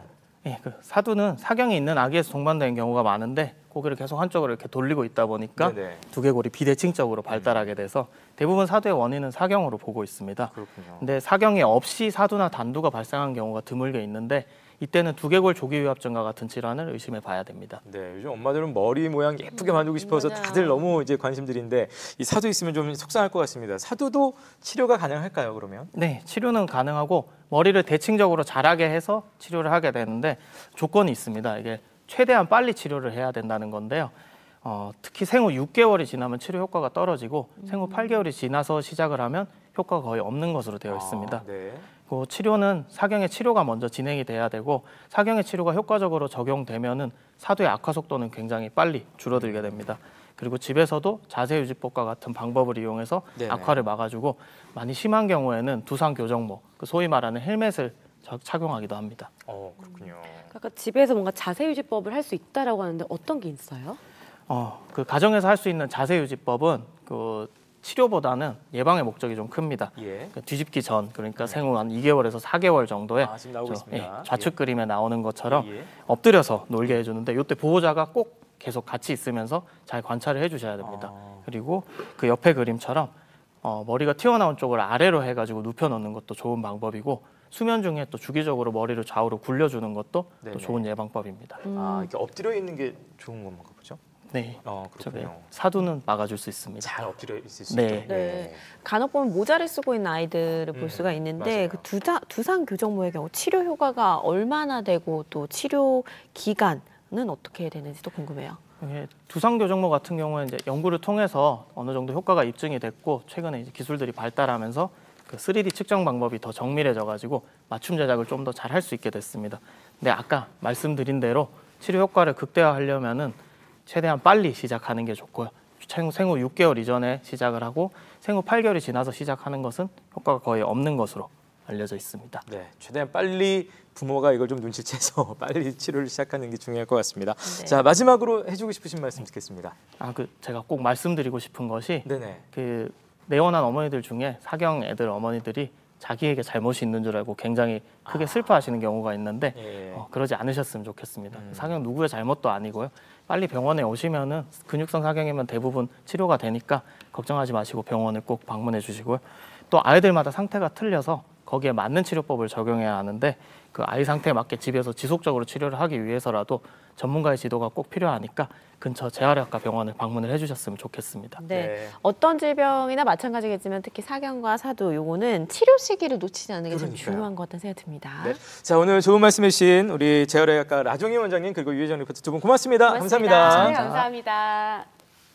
예, 그 사두는 사경이 있는 아기에서 동반되는 경우가 많은데 고개를 계속 한쪽으로 이렇게 돌리고 있다 보니까 네네. 두개골이 비대칭적으로 발달하게 돼서 대부분 사두의 원인은 사경으로 보고 있습니다. 그렇군요. 근데 사경이 없이 사두나 단두가 발생한 경우가 드물게 있는데 이때는 두개골 조기위압증과 같은 질환을 의심해 봐야 됩니다. 네, 요즘 엄마들은 머리 모양 예쁘게 만들고 싶어서 맞아요. 다들 너무 이제 관심들인데 이 사두 있으면 좀 속상할 것 같습니다. 사두도 치료가 가능할까요, 그러면? 네, 치료는 가능하고 머리를 대칭적으로 자라게 해서 치료를 하게 되는데 조건이 있습니다. 이게 최대한 빨리 치료를 해야 된다는 건데요. 어, 특히 생후 육 개월이 지나면 치료 효과가 떨어지고 음. 생후 팔 개월이 지나서 시작을 하면 효과가 거의 없는 것으로 되어 있습니다. 아, 네. 그 치료는 사경의 치료가 먼저 진행이 돼야 되고 사경의 치료가 효과적으로 적용되면은 사두의 악화 속도는 굉장히 빨리 줄어들게 됩니다. 그리고 집에서도 자세유지법과 같은 방법을 이용해서 네네. 악화를 막아주고 많이 심한 경우에는 두상 교정모, 그 소위 말하는 헬멧을 착용하기도 합니다. 어, 그렇군요. 아까 집에서 뭔가 자세 유지법을 할 수 있다라고 하는데 어떤 게 있어요? 어, 그 가정에서 할 수 있는 자세유지법은 그 치료보다는 예방의 목적이 좀 큽니다. 예. 그 뒤집기 전, 그러니까 생후 한 이 개월에서 사 개월 정도에 아, 지금 나오고 저, 있습니다. 예, 좌측 예. 그림에 나오는 것처럼 예, 예. 엎드려서 놀게 해주는데 이때 보호자가 꼭 계속 같이 있으면서 잘 관찰을 해주셔야 됩니다. 아. 그리고 그 옆에 그림처럼 어, 머리가 튀어나온 쪽을 아래로 해가지고 눕혀놓는 것도 좋은 방법이고 수면 중에 또 주기적으로 머리를 좌우로 굴려주는 것도 네네. 또 좋은 예방법입니다. 아, 이렇게 엎드려 있는 게 좋은 건가 보죠? 네, 어, 저게 그렇군요. 사두는 막아줄 수 있습니다. 잘 엎드려 있을 수 네. 있죠. 네. 간혹 보면 모자를 쓰고 있는 아이들을 볼 음, 수가 있는데 맞아요. 그 두상, 두상 교정모의 경우 치료 효과가 얼마나 되고 또 치료 기간은 어떻게 되는지도 궁금해요. 이게 두상 교정모 같은 경우는 이제 연구를 통해서 어느 정도 효과가 입증이 됐고 최근에 이제 기술들이 발달하면서 그 쓰리디 측정 방법이 더 정밀해져 가지고 맞춤 제작을 좀 더 잘 할 수 있게 됐습니다. 근데 아까 말씀드린 대로 치료 효과를 극대화하려면은 최대한 빨리 시작하는 게 좋고요. 생후, 생후 육 개월 이전에 시작을 하고 생후 팔 개월이 지나서 시작하는 것은 효과가 거의 없는 것으로 알려져 있습니다. 네, 최대한 빨리 부모가 이걸 좀 눈치채서 빨리 치료를 시작하는 게 중요할 것 같습니다. 네. 자, 마지막으로 해주고 싶으신 말씀 듣겠습니다. 아, 그 제가 꼭 말씀드리고 싶은 것이 네네. 그 내원한 어머니들 중에 사경 애들 어머니들이 자기에게 잘못이 있는 줄 알고 굉장히 크게 슬퍼하시는 경우가 있는데 예. 어, 그러지 않으셨으면 좋겠습니다. 음. 사경 누구의 잘못도 아니고요. 빨리 병원에 오시면은 근육성 사경이면 대부분 치료가 되니까 걱정하지 마시고 병원을 꼭 방문해 주시고요. 또 아이들마다 상태가 틀려서 거기에 맞는 치료법을 적용해야 하는데 그 아이 상태에 맞게 집에서 지속적으로 치료를 하기 위해서라도 전문가의 지도가 꼭 필요하니까 근처 재활의학과 병원을 방문을 해주셨으면 좋겠습니다. 네. 네. 어떤 질병이나 마찬가지겠지만 특히 사경과 사두 요거는 치료 시기를 놓치지 않는 게 좀 그러니까요. 중요한 것 같다는 생각이 듭니다. 네. 자, 오늘 좋은 말씀 해주신 우리 재활의학과 라종희 원장님 그리고 유혜정 리포터 두 분 고맙습니다. 고맙습니다. 감사합니다. 네, 감사합니다.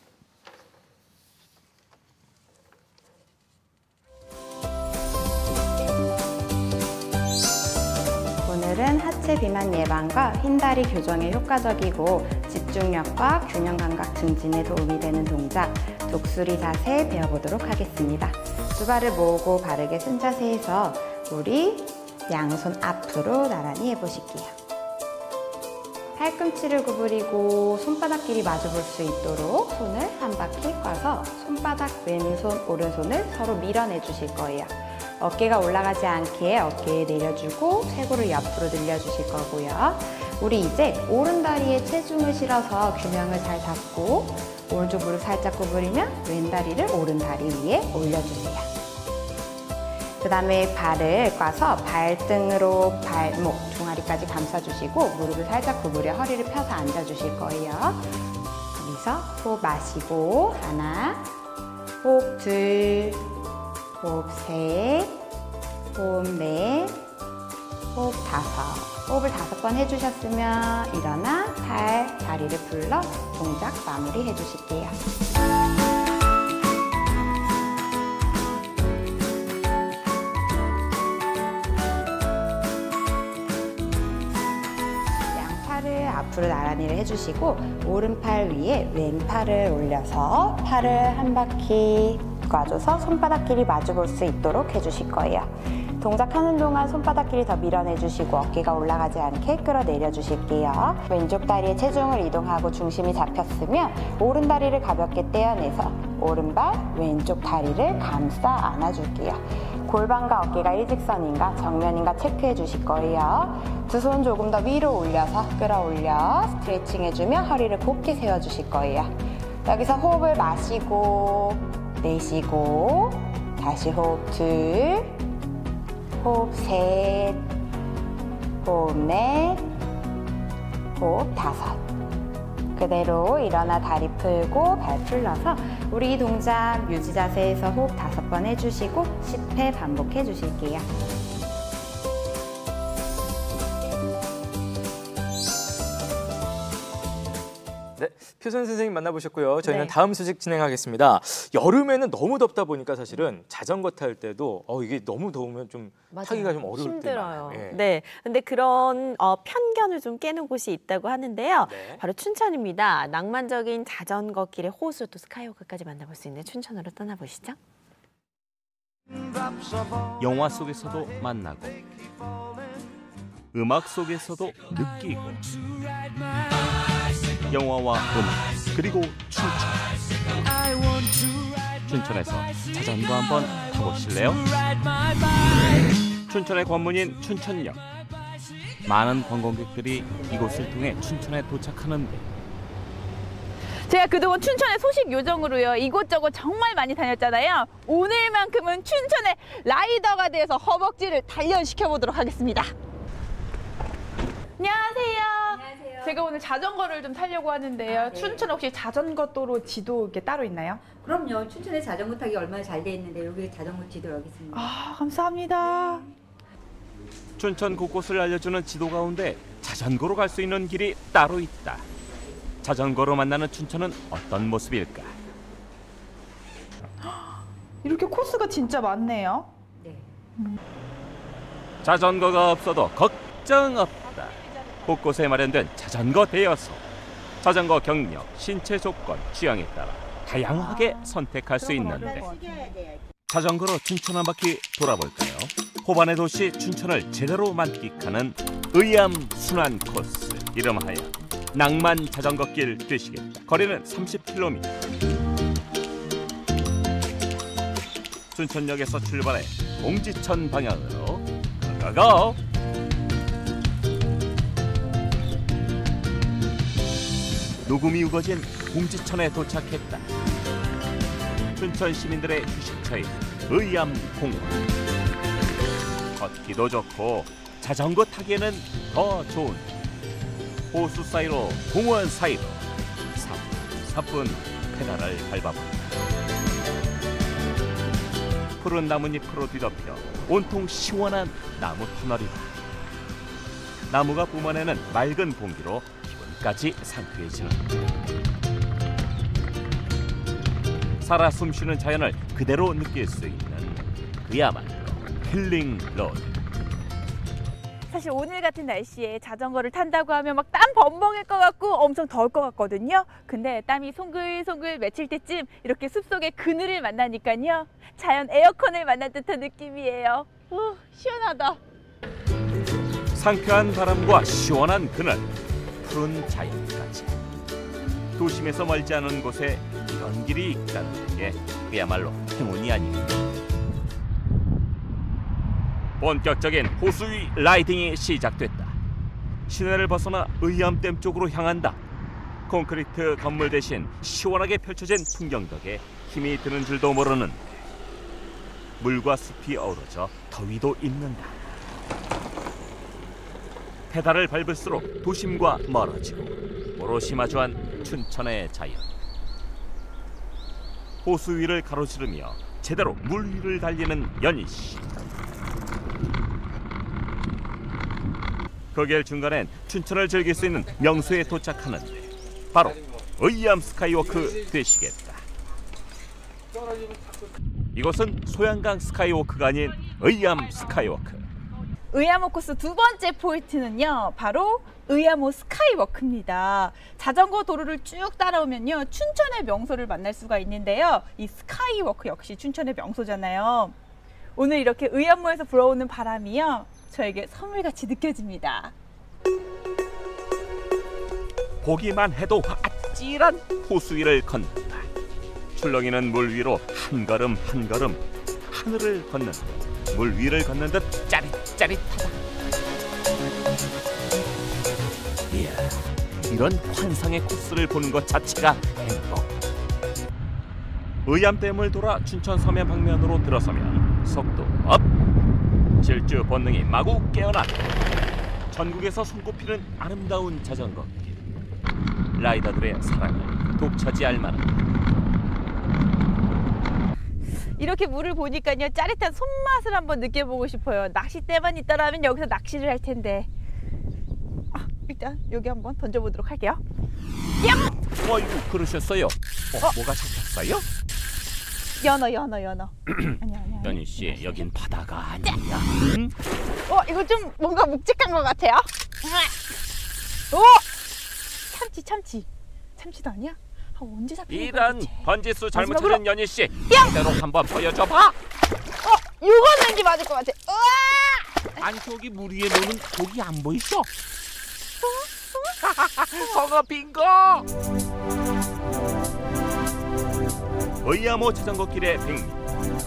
오늘은 하체 비만 예방과 흰다리 교정에 효과적이고 집중력과 균형 감각 증진에 도움이 되는 동작 독수리 자세 배워보도록 하겠습니다. 두 발을 모으고 바르게 쓴 자세에서 우리 양손 앞으로 나란히 해보실게요. 팔꿈치를 구부리고 손바닥끼리 마주볼 수 있도록 손을 한 바퀴 꽈서 손바닥 왼손 오른손을 서로 밀어내 주실 거예요. 어깨가 올라가지 않게 어깨에 내려주고 쇄골을 옆으로 늘려주실 거고요. 우리 이제 오른 다리에 체중을 실어서 균형을 잘 잡고 오른쪽 무릎 살짝 구부리면 왼 다리를 오른 다리 위에 올려주세요. 그 다음에 발을 꽈서 발등으로 발목, 종아리까지 감싸주시고 무릎을 살짝 구부려 허리를 펴서 앉아주실 거예요. 여기서 호흡 마시고 하나, 호흡 둘, 호흡 셋, 호흡 넷, 호흡 다섯. 호흡을 다섯 번 해주셨으면 일어나 팔, 다리를 풀러 동작 마무리 해주실게요. 양팔을 앞으로 나란히를 해주시고 오른팔 위에 왼팔을 올려서 팔을 한 바퀴 꽈줘서 손바닥끼리 마주 볼 수 있도록 해주실 거예요. 동작하는 동안 손바닥끼리 더 밀어내주시고 어깨가 올라가지 않게 끌어내려 주실게요. 왼쪽 다리에 체중을 이동하고 중심이 잡혔으면 오른 다리를 가볍게 떼어내서 오른발 왼쪽 다리를 감싸 안아줄게요. 골반과 어깨가 일직선인가 정면인가 체크해 주실 거예요. 두 손 조금 더 위로 올려서 끌어올려 스트레칭 해주며 허리를 곧게 세워주실 거예요. 여기서 호흡을 마시고 내쉬고 다시 호흡 둘, 호흡 셋, 호흡 넷, 호흡 다섯. 그대로 일어나 다리 풀고 발 풀러서 우리 이 동작 유지 자세에서 호흡 다섯 번 해주시고 십 회 반복해 주실게요. 네, 표선 선생님 만나보셨고요. 저희는 네. 다음 소식 진행하겠습니다. 여름에는 너무 덥다 보니까 사실은 자전거 탈 때도 어, 이게 너무 더우면 좀 맞아요. 타기가 좀 어려울 때 힘들어요. 많아요. 예. 네, 근데 그런 어, 편견을 좀 깨는 곳이 있다고 하는데요. 네. 바로 춘천입니다. 낭만적인 자전거 길의 호수 또 스카이워크까지 만나볼 수 있는 춘천으로 떠나보시죠. 영화 속에서도 만나고 음악 속에서도 느끼고 영화와 음악 그리고 춘천 춘천에서 자전거 한번 타보실래요? 춘천의 관문인 춘천역 많은 관광객들이 이곳을 통해 춘천에 도착하는데 제가 그동안 춘천의 소식 요정으로요 이곳저곳 정말 많이 다녔잖아요. 오늘만큼은 춘천의 라이더가 돼서 허벅지를 단련시켜 보도록 하겠습니다. 안녕하세요. 안녕하세요. 제가 오늘 자전거를 좀 타려고 하는데요. 아, 네. 춘천 혹시 자전거 도로 지도 이렇게 따로 있나요? 그럼요. 춘천에 자전거 타기 얼마나 잘 돼 있는데 여기 자전거 지도 여기 있습니다. 아, 감사합니다. 춘천 곳곳을 알려주는 지도 가운데 자전거로 갈 수 있는 길이 따로 있다. 자전거로 만나는 춘천은 어떤 모습일까? 이렇게 코스가 진짜 많네요. 네. 자전거가 없어도 걱정 없다. 곳곳에 마련된 자전거 대여소. 자전거 경력, 신체 조건, 취향에 따라 다양하게 선택할 수 있는데 자전거로 춘천 한 바퀴 돌아볼까요? 호반의 도시 춘천을 제대로 만끽하는 의암 순환 코스. 이름하여 낭만 자전거길 되시겠다. 거리는 삼십 킬로미터. 춘천역에서 출발해 공지천 방향으로 가가가. 녹음이 우거진 공지천에 도착했다. 춘천 시민들의 휴식처인 의암공원. 걷기도 좋고 자전거 타기에는 더 좋은 호수 사이로 공원 사이로 사뿐사뿐 페달을 밟아본다. 푸른 나뭇잎으로 뒤덮여 온통 시원한 나무 터널이다. 나무가 뿜어내는 맑은 공기로 기분까지 상쾌해지는. 살아 숨쉬는 자연을 그대로 느낄 수 있는 그야말로 힐링 로드. 사실 오늘 같은 날씨에 자전거를 탄다고 하면 막 땀 범벅일 것 같고 엄청 더울 것 같거든요. 근데 땀이 송글송글 맺힐 때쯤 이렇게 숲속의 그늘을 만나니까요. 자연 에어컨을 만난 듯한 느낌이에요. 우, 시원하다. 상쾌한 바람과 시원한 그늘, 푸른 자연까지. 도심에서 멀지 않은 곳에 이런 길이 있다는 게 그야말로 행운이 아닌가. 본격적인 호수 위 라이딩이 시작됐다. 시내를 벗어나 의암댐 쪽으로 향한다. 콘크리트 건물 대신 시원하게 펼쳐진 풍경 덕에 힘이 드는 줄도 모르는. 물과 숲이 어우러져 더위도 잊는다. 페달을 밟을수록 도심과 멀어지고 오롯이 마주한 춘천의 자연. 호수 위를 가로지르며 제대로 물 위를 달리는 연희씨. 그 길 중간엔 춘천을 즐길 수 있는 명소에 도착하는데 바로 의암 스카이워크 되시겠다. 이곳은 소양강 스카이워크가 아닌 의암 스카이워크. 의암호 코스 두 번째 포인트는요, 바로 의암호 스카이워크입니다. 자전거 도로를 쭉 따라오면요, 춘천의 명소를 만날 수가 있는데요. 이 스카이워크 역시 춘천의 명소잖아요. 오늘 이렇게 의암호에서 불어오는 바람이요, 저에게 선물같이 느껴집니다. 보기만 해도 아찔한 호수 위를 걷는다. 출렁이는 물 위로 한 걸음 한 걸음 하늘을 걷는다. 물 위를 걷는 듯 짜릿짜릿하다. 이야, 이런 환상의 코스를 보는 것 자체가 행복. 의암댐을 돌아 춘천 서면 방면으로 들어서면 속도 업! 질주 본능이 마구 깨어난다. 전국에서 손꼽히는 아름다운 자전거 길. 라이더들의 사랑을 독차지할 만하다. 이렇게 물을 보니까요, 짜릿한 손맛을 한번 느껴보고 싶어요. 낚싯대만 있다라면 여기서 낚시를 할 텐데. 아, 일단 여기 한번 던져보도록 할게요. 뿅! 어이구, 그러셨어요? 어, 어? 뭐가 잡혔어요? 연어, 연어, 연어. 아니야, 아니야. 연희 씨, 여긴 바다가 아니야. 응? 어, 이거 좀 뭔가 묵직한 것 같아요. 오! 참치, 참치. 참치도 아니야? 아, 언제 잡히는 이런 번지수 잘못 마지막으로. 찾은 연희 씨, 뿅! 제대로 한번 보여줘봐. 어, 이거는 게 맞을 것 같아. 우와! 아니, 저기 물 위에 노는 고기 안 보이죠? 성어 빙고! 의암호 자전거길의 백 미터.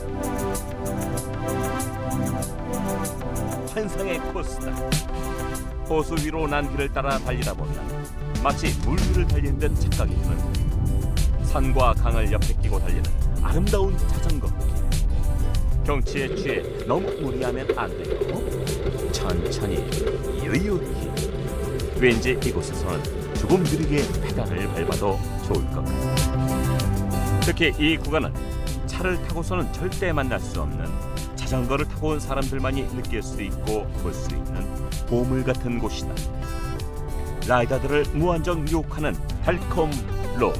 환상의 코스다. 호수 위로 난 길을 따라 달리다 보면 마치 물 위를 달리는 듯 착각이 드는 산과 강을 옆에 끼고 달리는 아름다운 자전거 길. 경치에 취해 너무 무리하면 안 되고 천천히 유유히. 왠지 이곳에서는 조금 느리게 페달을 밟아도 좋을 것 같다. 특히 이 구간은 차를 타고서는 절대 만날 수 없는 자전거를 타고 온 사람들만이 느낄 수 있고 볼 수 있는 보물 같은 곳이다. 라이더들을 무한정 유혹하는 달콤 로드.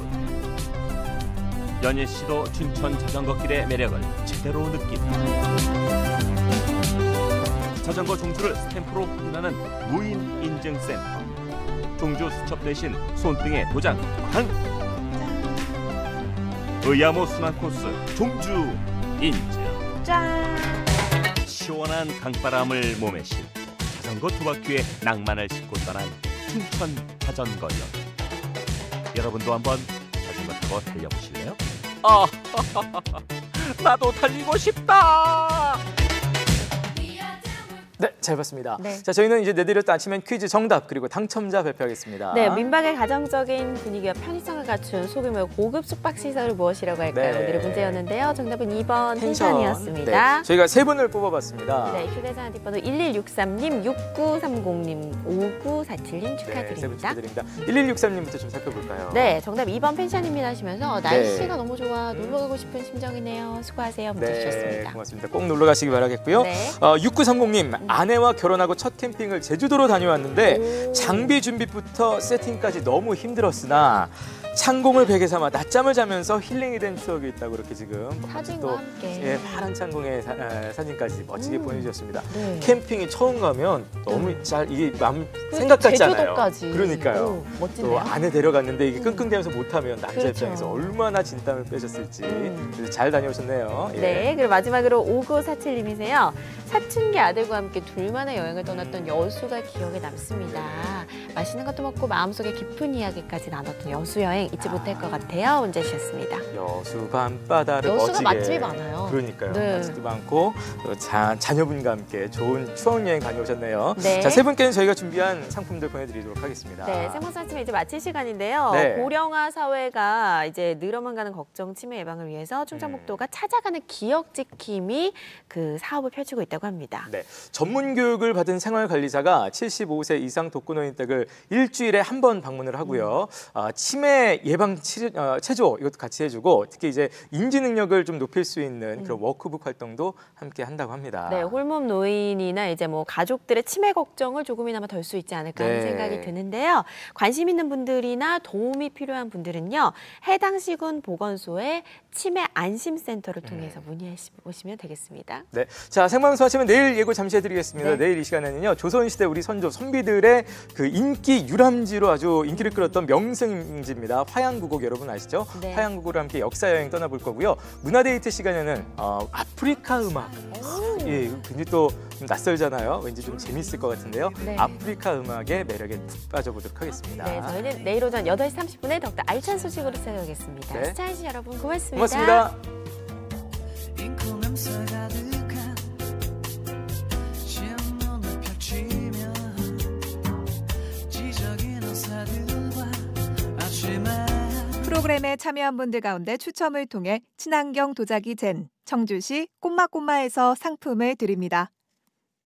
연희 씨도 춘천 자전거길의 매력을 제대로 느낀다. 자전거 종주를 스탬프로 확인하는 무인 인증센터. 종주 수첩 대신 손등에 도장 쾅! 의암호 순환 코스 종주 인증. 짠! 시원한 강바람을 몸에 싣고 자전거 두 바퀴에 낭만을 싣고 떠난 춘천 자전거 여행. 여러분도 한번 자전거 타고 달려보실래요? 아, 나도 달리고 싶다. 네, 잘 봤습니다. 네. 자, 저희는 이제 내드렸다 아침엔 퀴즈 정답 그리고 당첨자 발표하겠습니다. 네, 민박의 가정적인 분위기와 편의성을 갖춘 소규모 고급 숙박시설은 무엇이라고 할까요? 네. 오늘의 문제였는데요. 정답은 이 번 펜션. 펜션이었습니다. 네, 저희가 세 분을 뽑아봤습니다. 네, 휴대전화 뒷번호 일일육삼 님, 육구삼공 님, 오구사칠 님 네, 세 분 축하드립니다. 축하드립니다. 일일육삼 님부터 좀 살펴볼까요? 네, 정답 이 번 펜션입니다 하시면서 날씨가 네. 너무 좋아 놀러 가고 싶은 심정이네요. 수고하세요. 문자 네, 주셨습니다. 고맙습니다. 꼭 놀러 가시기 바라겠고요. 네. 어, 육구삼공 님, 아내와 결혼하고 첫 캠핑을 제주도로 다녀왔는데 오. 장비 준비부터 세팅까지 너무 힘들었으나 창공을 베개 삼아 낮잠을 자면서 힐링이 된 추억이 있다고 그렇게 지금 사진과 또 함께. 예, 파란 창공의 사, 에, 사진까지 멋지게 음. 보내주셨습니다. 네. 캠핑이 처음 가면 너무 네. 잘 이게 맘 생각 같지 않아요. 제주도까지. 그러니까요. 오, 멋지네요. 또 아내 데려갔는데 이게 끙끙대면서 못하면 남자 그렇죠. 입장에서 얼마나 진땀을 빼셨을지 음. 그래서 잘 다녀오셨네요. 예. 네, 그리고 마지막으로 오구사칠 님이세요. 사춘기 아들과 함께 둘만의 여행을 떠났던 여수가 기억에 남습니다. 맛있는 것도 먹고 마음속에 깊은 이야기까지 나눴던 여수 여행 잊지 못할 것 같아요. 문제 주셨습니다. 여수 밤바다를 여수가 멋지게. 맛집이 많아요. 그러니까요. 네. 맛집도 많고 또 자, 자녀분과 함께 좋은 추억 여행 다녀오셨네요. 네. 자, 세 분께는 저희가 준비한 상품들 보내드리도록 하겠습니다. 네, 생방송 아침에 이제 마칠 시간인데요. 네. 고령화 사회가 이제 늘어만 가는 걱정, 치매 예방을 위해서 충청북도가 찾아가는 기억 지킴이 그 사업을 펼치고 있다고 합니다. 네, 전문 교육을 받은 생활관리사가 칠십오 세 이상 독거노인 댁을 일주일에 한 번 방문을 하고요. 어, 치매 예방 치, 어, 체조 이것도 같이 해주고 특히 이제 인지 능력을 좀 높일 수 있는 그런 워크북 활동도 함께 한다고 합니다. 네, 홀몸 노인이나 이제 뭐 가족들의 치매 걱정을 조금이나마 덜 수 있지 않을까 하는 네. 생각이 드는데요. 관심 있는 분들이나 도움이 필요한 분들은요. 해당 시군 보건소의 치매 안심센터를 통해서 문의해 보시면 되겠습니다. 네, 자 생방송 하시면 내일 예고 잠시 해드리겠습니다. 네. 내일 이 시간에는요 조선시대 우리 선조 선비들의 그 인기 유람지로 아주 인기를 끌었던 명승지입니다. 화양구곡 여러분 아시죠? 네. 화양구곡과 함께 역사 여행 떠나볼 거고요. 문화데이트 시간에는 어, 아프리카 음악. 예, 굉장히 또 좀 낯설잖아요. 왠지 좀 재밌을 것 같은데요. 네. 아프리카 음악의 매력에 푹 빠져보도록 하겠습니다. 네, 저희는 내일 오전 여덟 시 삼십 분에 더욱더 알찬 소식으로 찾아오겠습니다. 네. 시청해주신 여러분 고맙습니다. 고맙습니다. 인공함 써 가득한 프로그램에 참여한 분들 가운데 추첨을 통해 친환경 도자기 젠 청주시 꼬마꼬마에서 상품을 드립니다.